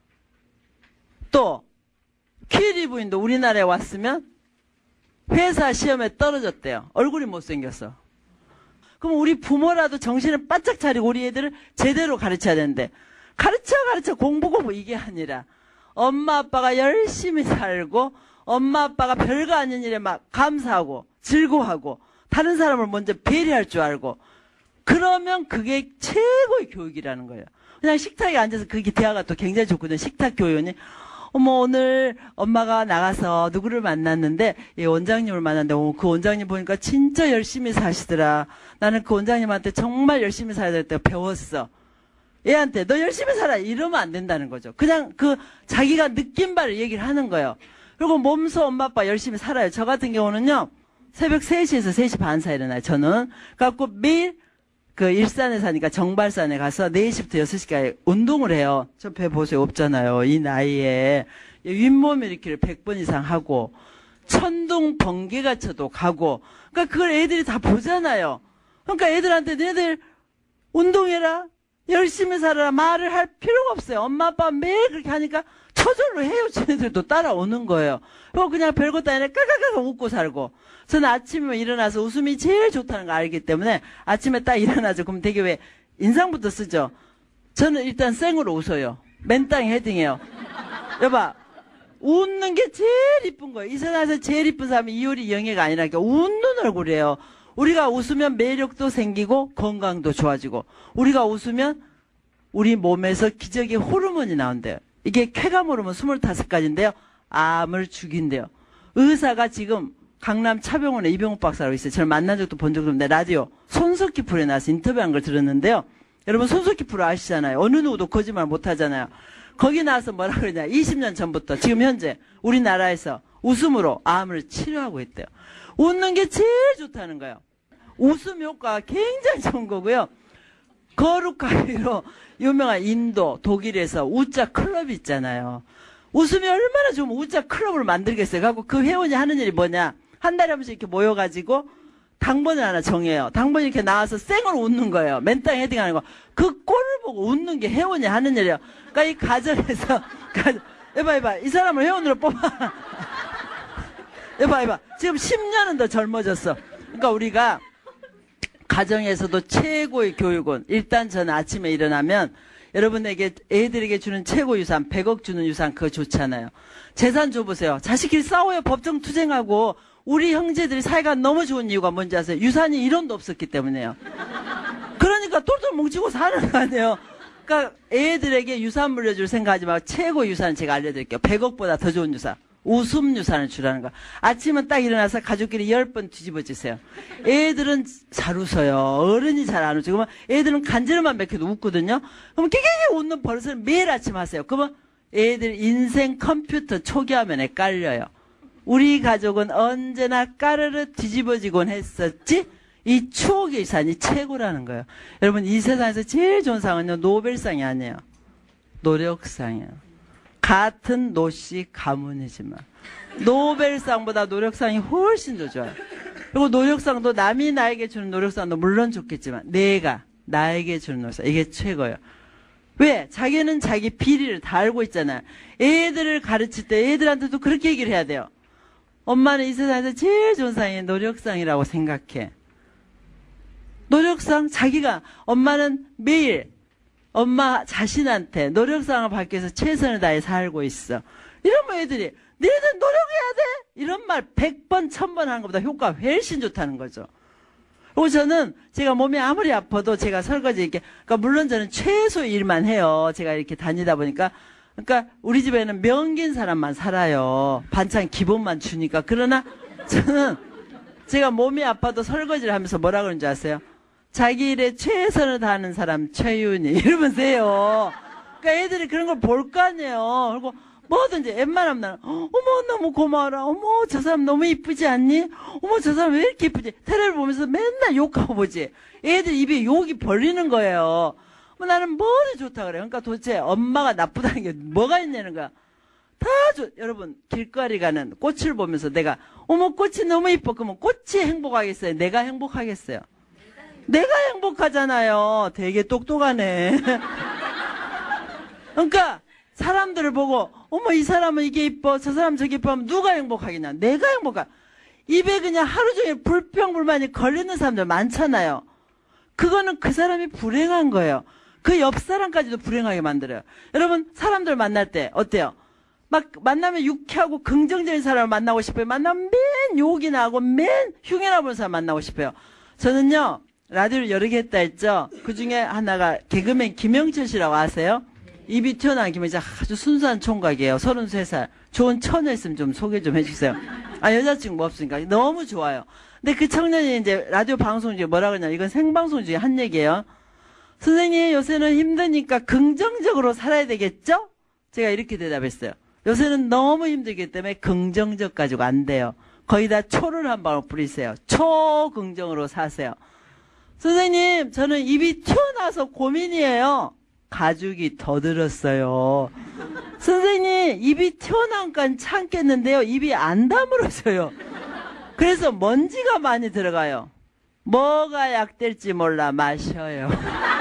또 퀴리 부인도 우리나라에 왔으면 회사 시험에 떨어졌대요. 얼굴이 못생겼어. 그럼 우리 부모라도 정신을 바짝 차리고 우리 애들을 제대로 가르쳐야 되는데, 가르쳐 공부 이게 아니라 엄마 아빠가 열심히 살고 엄마 아빠가 별거 아닌 일에 막 감사하고 즐거워하고 다른 사람을 먼저 배려할 줄 알고, 그러면 그게 최고의 교육이라는 거예요. 그냥 식탁에 앉아서 그게 대화가 또 굉장히 좋거든요. 식탁 교육이 어머 오늘 엄마가 나가서 누구를 만났는데 이 원장님을 만났는데 그 원장님 보니까 진짜 열심히 사시더라. 나는 그 원장님한테 정말 열심히 살아야 될 때 배웠어. 애한테 너 열심히 살아 이러면 안 된다는 거죠. 그냥 그 자기가 느낀 바를 얘기를 하는 거예요. 그리고 몸소 엄마 아빠 열심히 살아요. 저 같은 경우는요 새벽 3시에서 3시 반 사이에 일어나요. 저는 그래갖고 매일 그 일산에 사니까 정발산에 가서 4시부터 6시까지 운동을 해요. 저 배 보세요. 없잖아요. 이 나이에 윗몸 일으키를 100번 이상 하고 천둥 번개가 쳐도 가고, 그러니까 그걸 애들이 다 보잖아요. 그러니까 애들한테 너희들 운동해라 열심히 살아라 말을 할 필요가 없어요. 엄마 아빠 매일 그렇게 하니까 저절로 해요. 쟤네들도 따라오는 거예요. 그냥 별것도 아니라 까까까 웃고 살고. 저는 아침에 일어나서 웃음이 제일 좋다는 거 알기 때문에 아침에 딱 일어나죠. 그럼 되게 왜 인상부터 쓰죠. 저는 일단 생으로 웃어요. 맨땅에 헤딩해요. 여봐, 웃는 게 제일 이쁜 거예요. 이 세상에서 제일 이쁜 사람이 이효리 영애가 아니라니까 웃는 얼굴이에요. 우리가 웃으면 매력도 생기고 건강도 좋아지고, 우리가 웃으면 우리 몸에서 기적의 호르몬이 나온대요. 이게 쾌감 호르몬 25가지인데요. 암을 죽인대요. 의사가 지금 강남 차병원에 이병욱 박사라고 있어요. 저를 만난 적도 본 적도 없는데 라디오 손석희 프로에 나와서 인터뷰한 걸 들었는데요. 여러분 손석희 프로 아시잖아요. 어느 누구도 거짓말 못하잖아요. 거기 나와서 뭐라 그러냐. 20년 전부터 지금 현재 우리나라에서 웃음으로 암을 치료하고 있대요. 웃는 게 제일 좋다는 거예요. 웃음 효과가 굉장히 좋은 거고요. 거룩하기로 유명한 인도, 독일에서 우짜 클럽이 있잖아요. 웃음이 얼마나 좋으면 우짜 클럽을 만들겠어요. 그래갖고 그 회원이 하는 일이 뭐냐. 한 달에 한 번씩 이렇게 모여가지고 당번을 하나 정해요. 당번이 이렇게 나와서 생으로 웃는 거예요. 맨땅에 헤딩하는 거. 그 꼴을 보고 웃는 게 회원이 하는 일이에요. 그러니까 이 가정에서, 해봐. 이 사람을 회원으로 뽑아. 해봐. 지금 10년은 더 젊어졌어. 그러니까 우리가 가정에서도 최고의 교육은, 일단 저는 아침에 일어나면 여러분에게 애들에게 주는 최고 유산 100억 주는 유산, 그거 좋잖아요. 재산 줘보세요. 자식끼리 싸워요. 법정 투쟁하고. 우리 형제들이 사이가 너무 좋은 이유가 뭔지 아세요? 유산이 1원도 없었기 때문에요. 그러니까 똘똘 뭉치고 사는 거 아니에요. 그러니까 애들에게 유산 물려줄 생각하지 말고 최고 유산 제가 알려드릴게요. 100억보다 더 좋은 유산. 웃음 유산을 주라는 거. 아침은 딱 일어나서 가족끼리 10번 뒤집어지세요. 애들은 잘 웃어요. 어른이 잘 안 웃죠. 그러면 애들은 간지럼만 맥혀도 웃거든요. 그러면 깨깨깨 웃는 버릇을 매일 아침 하세요. 그러면 애들 인생 컴퓨터 초기 화면에 깔려요. 우리 가족은 언제나 까르르 뒤집어지곤 했었지. 이 추억의 유산이 최고라는 거예요. 여러분, 이 세상에서 제일 좋은 상은요, 노벨상이 아니에요. 노력상이에요. 같은 노씨 가문이지만 노벨상보다 노력상이 훨씬 더 좋아요. 그리고 노력상도 남이 나에게 주는 노력상도 물론 좋겠지만 내가 나에게 주는 노력상, 이게 최고예요. 왜? 자기는 자기 비리를 다 알고 있잖아요. 애들을 가르칠 때 애들한테도 그렇게 얘기를 해야 돼요. 엄마는 이 세상에서 제일 좋은 상이 노력상이라고 생각해. 노력상, 자기가, 엄마는 매일 엄마 자신한테 노력상을 받기 위해서 최선을 다해 살고 있어. 이러면 애들이 너희들 노력해야 돼! 이런 말 100번, 1000번 하는 것보다 효과가 훨씬 좋다는 거죠. 그리고 저는 제가 몸이 아무리 아파도 제가 설거지 이렇게, 그러니까 물론 저는 최소 일만 해요. 제가 이렇게 다니다 보니까. 그러니까 우리 집에는 명긴 사람만 살아요. 반찬 기본만 주니까. 그러나 저는 제가 몸이 아파도 설거지를 하면서 뭐라 그러는지 아세요? 자기 일에 최선을 다하는 사람 최윤이 이러면서 해요. 그러니까 애들이 그런 걸 볼 거 아니에요. 그리고 뭐든지 웬만하면 나는 어머 너무 고마워라. 어머 저 사람 너무 이쁘지 않니? 어머 저 사람 왜 이렇게 이쁘지? 테레비를 보면서 맨날 욕하고 보지. 애들 입에 욕이 벌리는 거예요. 나는 뭐를 좋다 그래요. 그러니까 도대체 엄마가 나쁘다는 게 뭐가 있냐는 거야. 여러분 길거리 가는 꽃을 보면서 내가 어머 꽃이 너무 이뻐. 그러면 꽃이 행복하겠어요? 내가 행복하겠어요? 내가 행복하잖아요. 되게 똑똑하네. 그러니까 사람들을 보고 어머 이 사람은 이게 이뻐 저 사람 저게 이뻐 하면 누가 행복하겠냐. 내가 행복하. 입에 그냥 하루 종일 불평불만이 걸리는 사람들 많잖아요. 그거는 그 사람이 불행한 거예요. 그 옆 사람까지도 불행하게 만들어요. 여러분, 사람들 만날 때 어때요? 막 만나면 유쾌하고 긍정적인 사람을 만나고 싶어요. 만나면 맨 욕이나 하고 맨 흉내나 보는 사람 만나고 싶어요. 저는요, 라디오를 여러 개 했다 했죠. 그 중에 하나가 개그맨 김영철 씨라고 아세요? 입이 튀어나온 김영철 아주 순수한 총각이에요. 33살. 좋은 처녀 있으면 좀 소개 좀 해주세요. 아, 여자친구 없으니까. 너무 좋아요. 근데 그 청년이 이제 라디오 방송 중에 뭐라 그러냐. 이건 생방송 중에 한 얘기예요. 선생님, 요새는 힘드니까 긍정적으로 살아야 되겠죠? 제가 이렇게 대답했어요. 요새는 너무 힘들기 때문에 긍정적 가지고 안 돼요. 거의 다 초를 한 방울 뿌리세요. 초긍정으로 사세요. 선생님, 저는 입이 튀어나와서 고민이에요. 가죽이 더 들었어요. 선생님, 입이 튀어나온 건 참겠는데요. 입이 안 다물어져요. 그래서 먼지가 많이 들어가요. 뭐가 약될지 몰라 마셔요.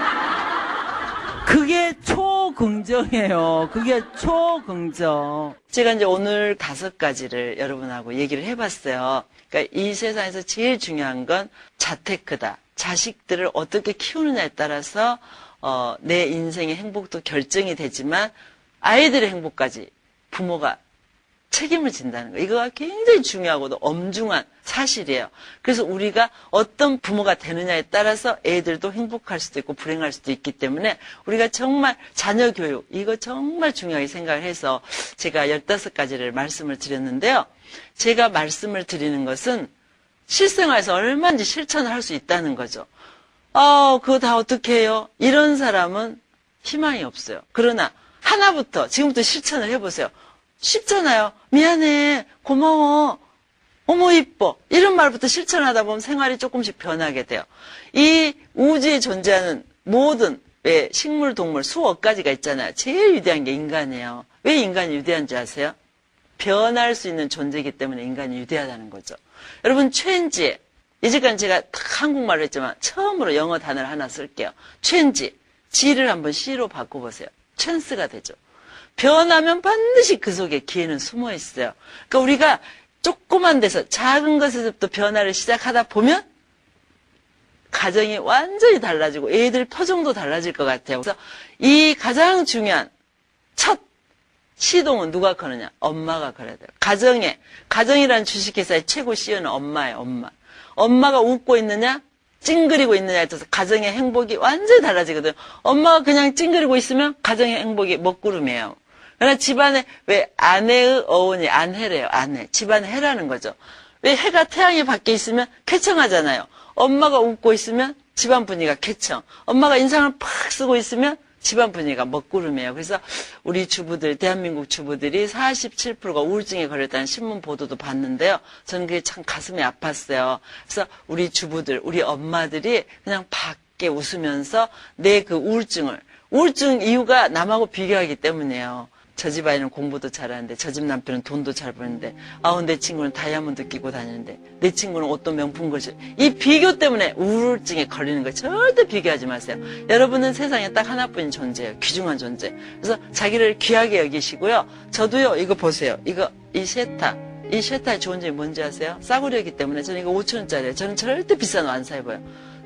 그게 초긍정이에요. 그게 초긍정. 제가 이제 오늘 5가지를 여러분하고 얘기를 해봤어요. 그러니까 이 세상에서 제일 중요한 건 자테크다. 자식들을 어떻게 키우느냐에 따라서 내 인생의 행복도 결정이 되지만 아이들의 행복까지 부모가 책임을 진다는 거. 이거가 굉장히 중요하고도 엄중한 사실이에요. 그래서 우리가 어떤 부모가 되느냐에 따라서 애들도 행복할 수도 있고 불행할 수도 있기 때문에 우리가 정말 자녀 교육, 이거 정말 중요하게 생각을 해서 제가 15가지를 말씀을 드렸는데요. 제가 말씀을 드리는 것은 실생활에서 얼마든지 실천을 할 수 있다는 거죠. 그거 다 어떻게 해요? 이런 사람은 희망이 없어요. 그러나 하나부터 지금부터 실천을 해보세요. 쉽잖아요. 미안해, 고마워, 어머 이뻐, 이런 말부터 실천하다 보면 생활이 조금씩 변하게 돼요. 이 우주에 존재하는 모든 식물, 동물 수억 가지가 있잖아요. 제일 위대한 게 인간이에요. 왜 인간이 위대한지 아세요? 변할 수 있는 존재이기 때문에 인간이 위대하다는 거죠. 여러분, 체인지, 이제까지 제가 다 한국말로 했지만 처음으로 영어 단어를 하나 쓸게요. 체인지, G를 한번 C로 바꿔보세요. 찬스가 되죠. 변하면 반드시 그 속에 기회는 숨어 있어요. 그러니까 우리가 조그만 데서 작은 것에서부터 변화를 시작하다 보면 가정이 완전히 달라지고 애들 표정도 달라질 것 같아요. 그래서 이 가장 중요한 첫 시동은 누가 거느냐? 엄마가 걸어야 돼요. 가정이라는 주식회사의 최고 CEO는 엄마예요. 엄마가 웃고 있느냐? 찡그리고 있느냐에 따라서 가정의 행복이 완전히 달라지거든요. 엄마가 그냥 찡그리고 있으면 가정의 행복이 먹구름이에요. 그러나 집안에 왜 아내의 어원이 안해래요. 아내. 집안의 해라는 거죠. 왜 해가 태양이 밖에 있으면 쾌청하잖아요. 엄마가 웃고 있으면 집안 분위기가 쾌청. 엄마가 인상을 팍 쓰고 있으면 집안 분위기가 먹구름이에요. 그래서 우리 주부들, 대한민국 주부들이 47%가 우울증에 걸렸다는 신문 보도도 봤는데요. 저는 그게 참 가슴이 아팠어요. 그래서 우리 주부들, 우리 엄마들이 그냥 밖에 웃으면서 내 그 우울증 이유가 남하고 비교하기 때문이에요. 저 집 아이는 공부도 잘하는데 저 집 남편은 돈도 잘 버는데 내 친구는 다이아몬드 끼고 다니는데 내 친구는 옷도 명품 것이 이 비교 때문에 우울증에 걸리는 거예요. 절대 비교하지 마세요. 여러분은 세상에 딱 하나뿐인 존재예요. 귀중한 존재. 그래서 자기를 귀하게 여기시고요. 저도요. 이거 보세요. 이 쉐타의 좋은 점이 뭔지 아세요? 싸구려이기 때문에 저는 이거 5,000원짜리예요. 저는 절대 비싼 거 안 사입어요.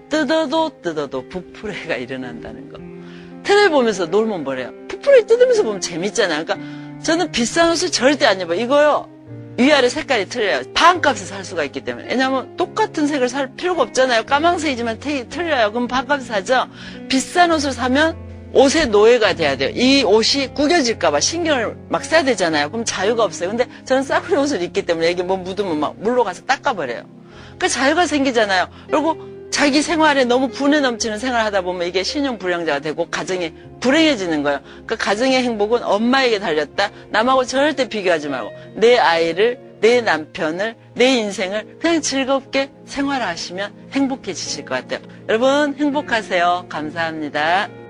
뜯어도 부풀레가 일어난다는 거. 텔레비 보면서 놀면 뭐래요? 부풀레 뜯으면서 보면 재밌잖아요. 그러니까 저는 비싼 옷을 절대 안 입어요. 이거요. 위아래 색깔이 틀려요. 반값에 살 수가 있기 때문에. 왜냐하면 똑같은 색을 살 필요가 없잖아요. 까망색이지만 틀려요. 그럼 반값에 사죠. 비싼 옷을 사면 옷의 노예가 돼야 돼요. 이 옷이 구겨질까봐 신경을 막 써야 되잖아요. 그럼 자유가 없어요. 근데 저는 싸구려 옷을 입기 때문에 이게 뭐 묻으면 막 물로 가서 닦아버려요. 그러니까 자유가 생기잖아요. 그리고 자기 생활에 너무 분에 넘치는 생활을 하다 보면 이게 신용불량자가 되고 가정이 불행해지는 거예요. 그러니까 가정의 행복은 엄마에게 달렸다. 남하고 절대 비교하지 말고 내 아이를, 내 남편을, 내 인생을 그냥 즐겁게 생활하시면 행복해지실 것 같아요. 여러분 행복하세요. 감사합니다.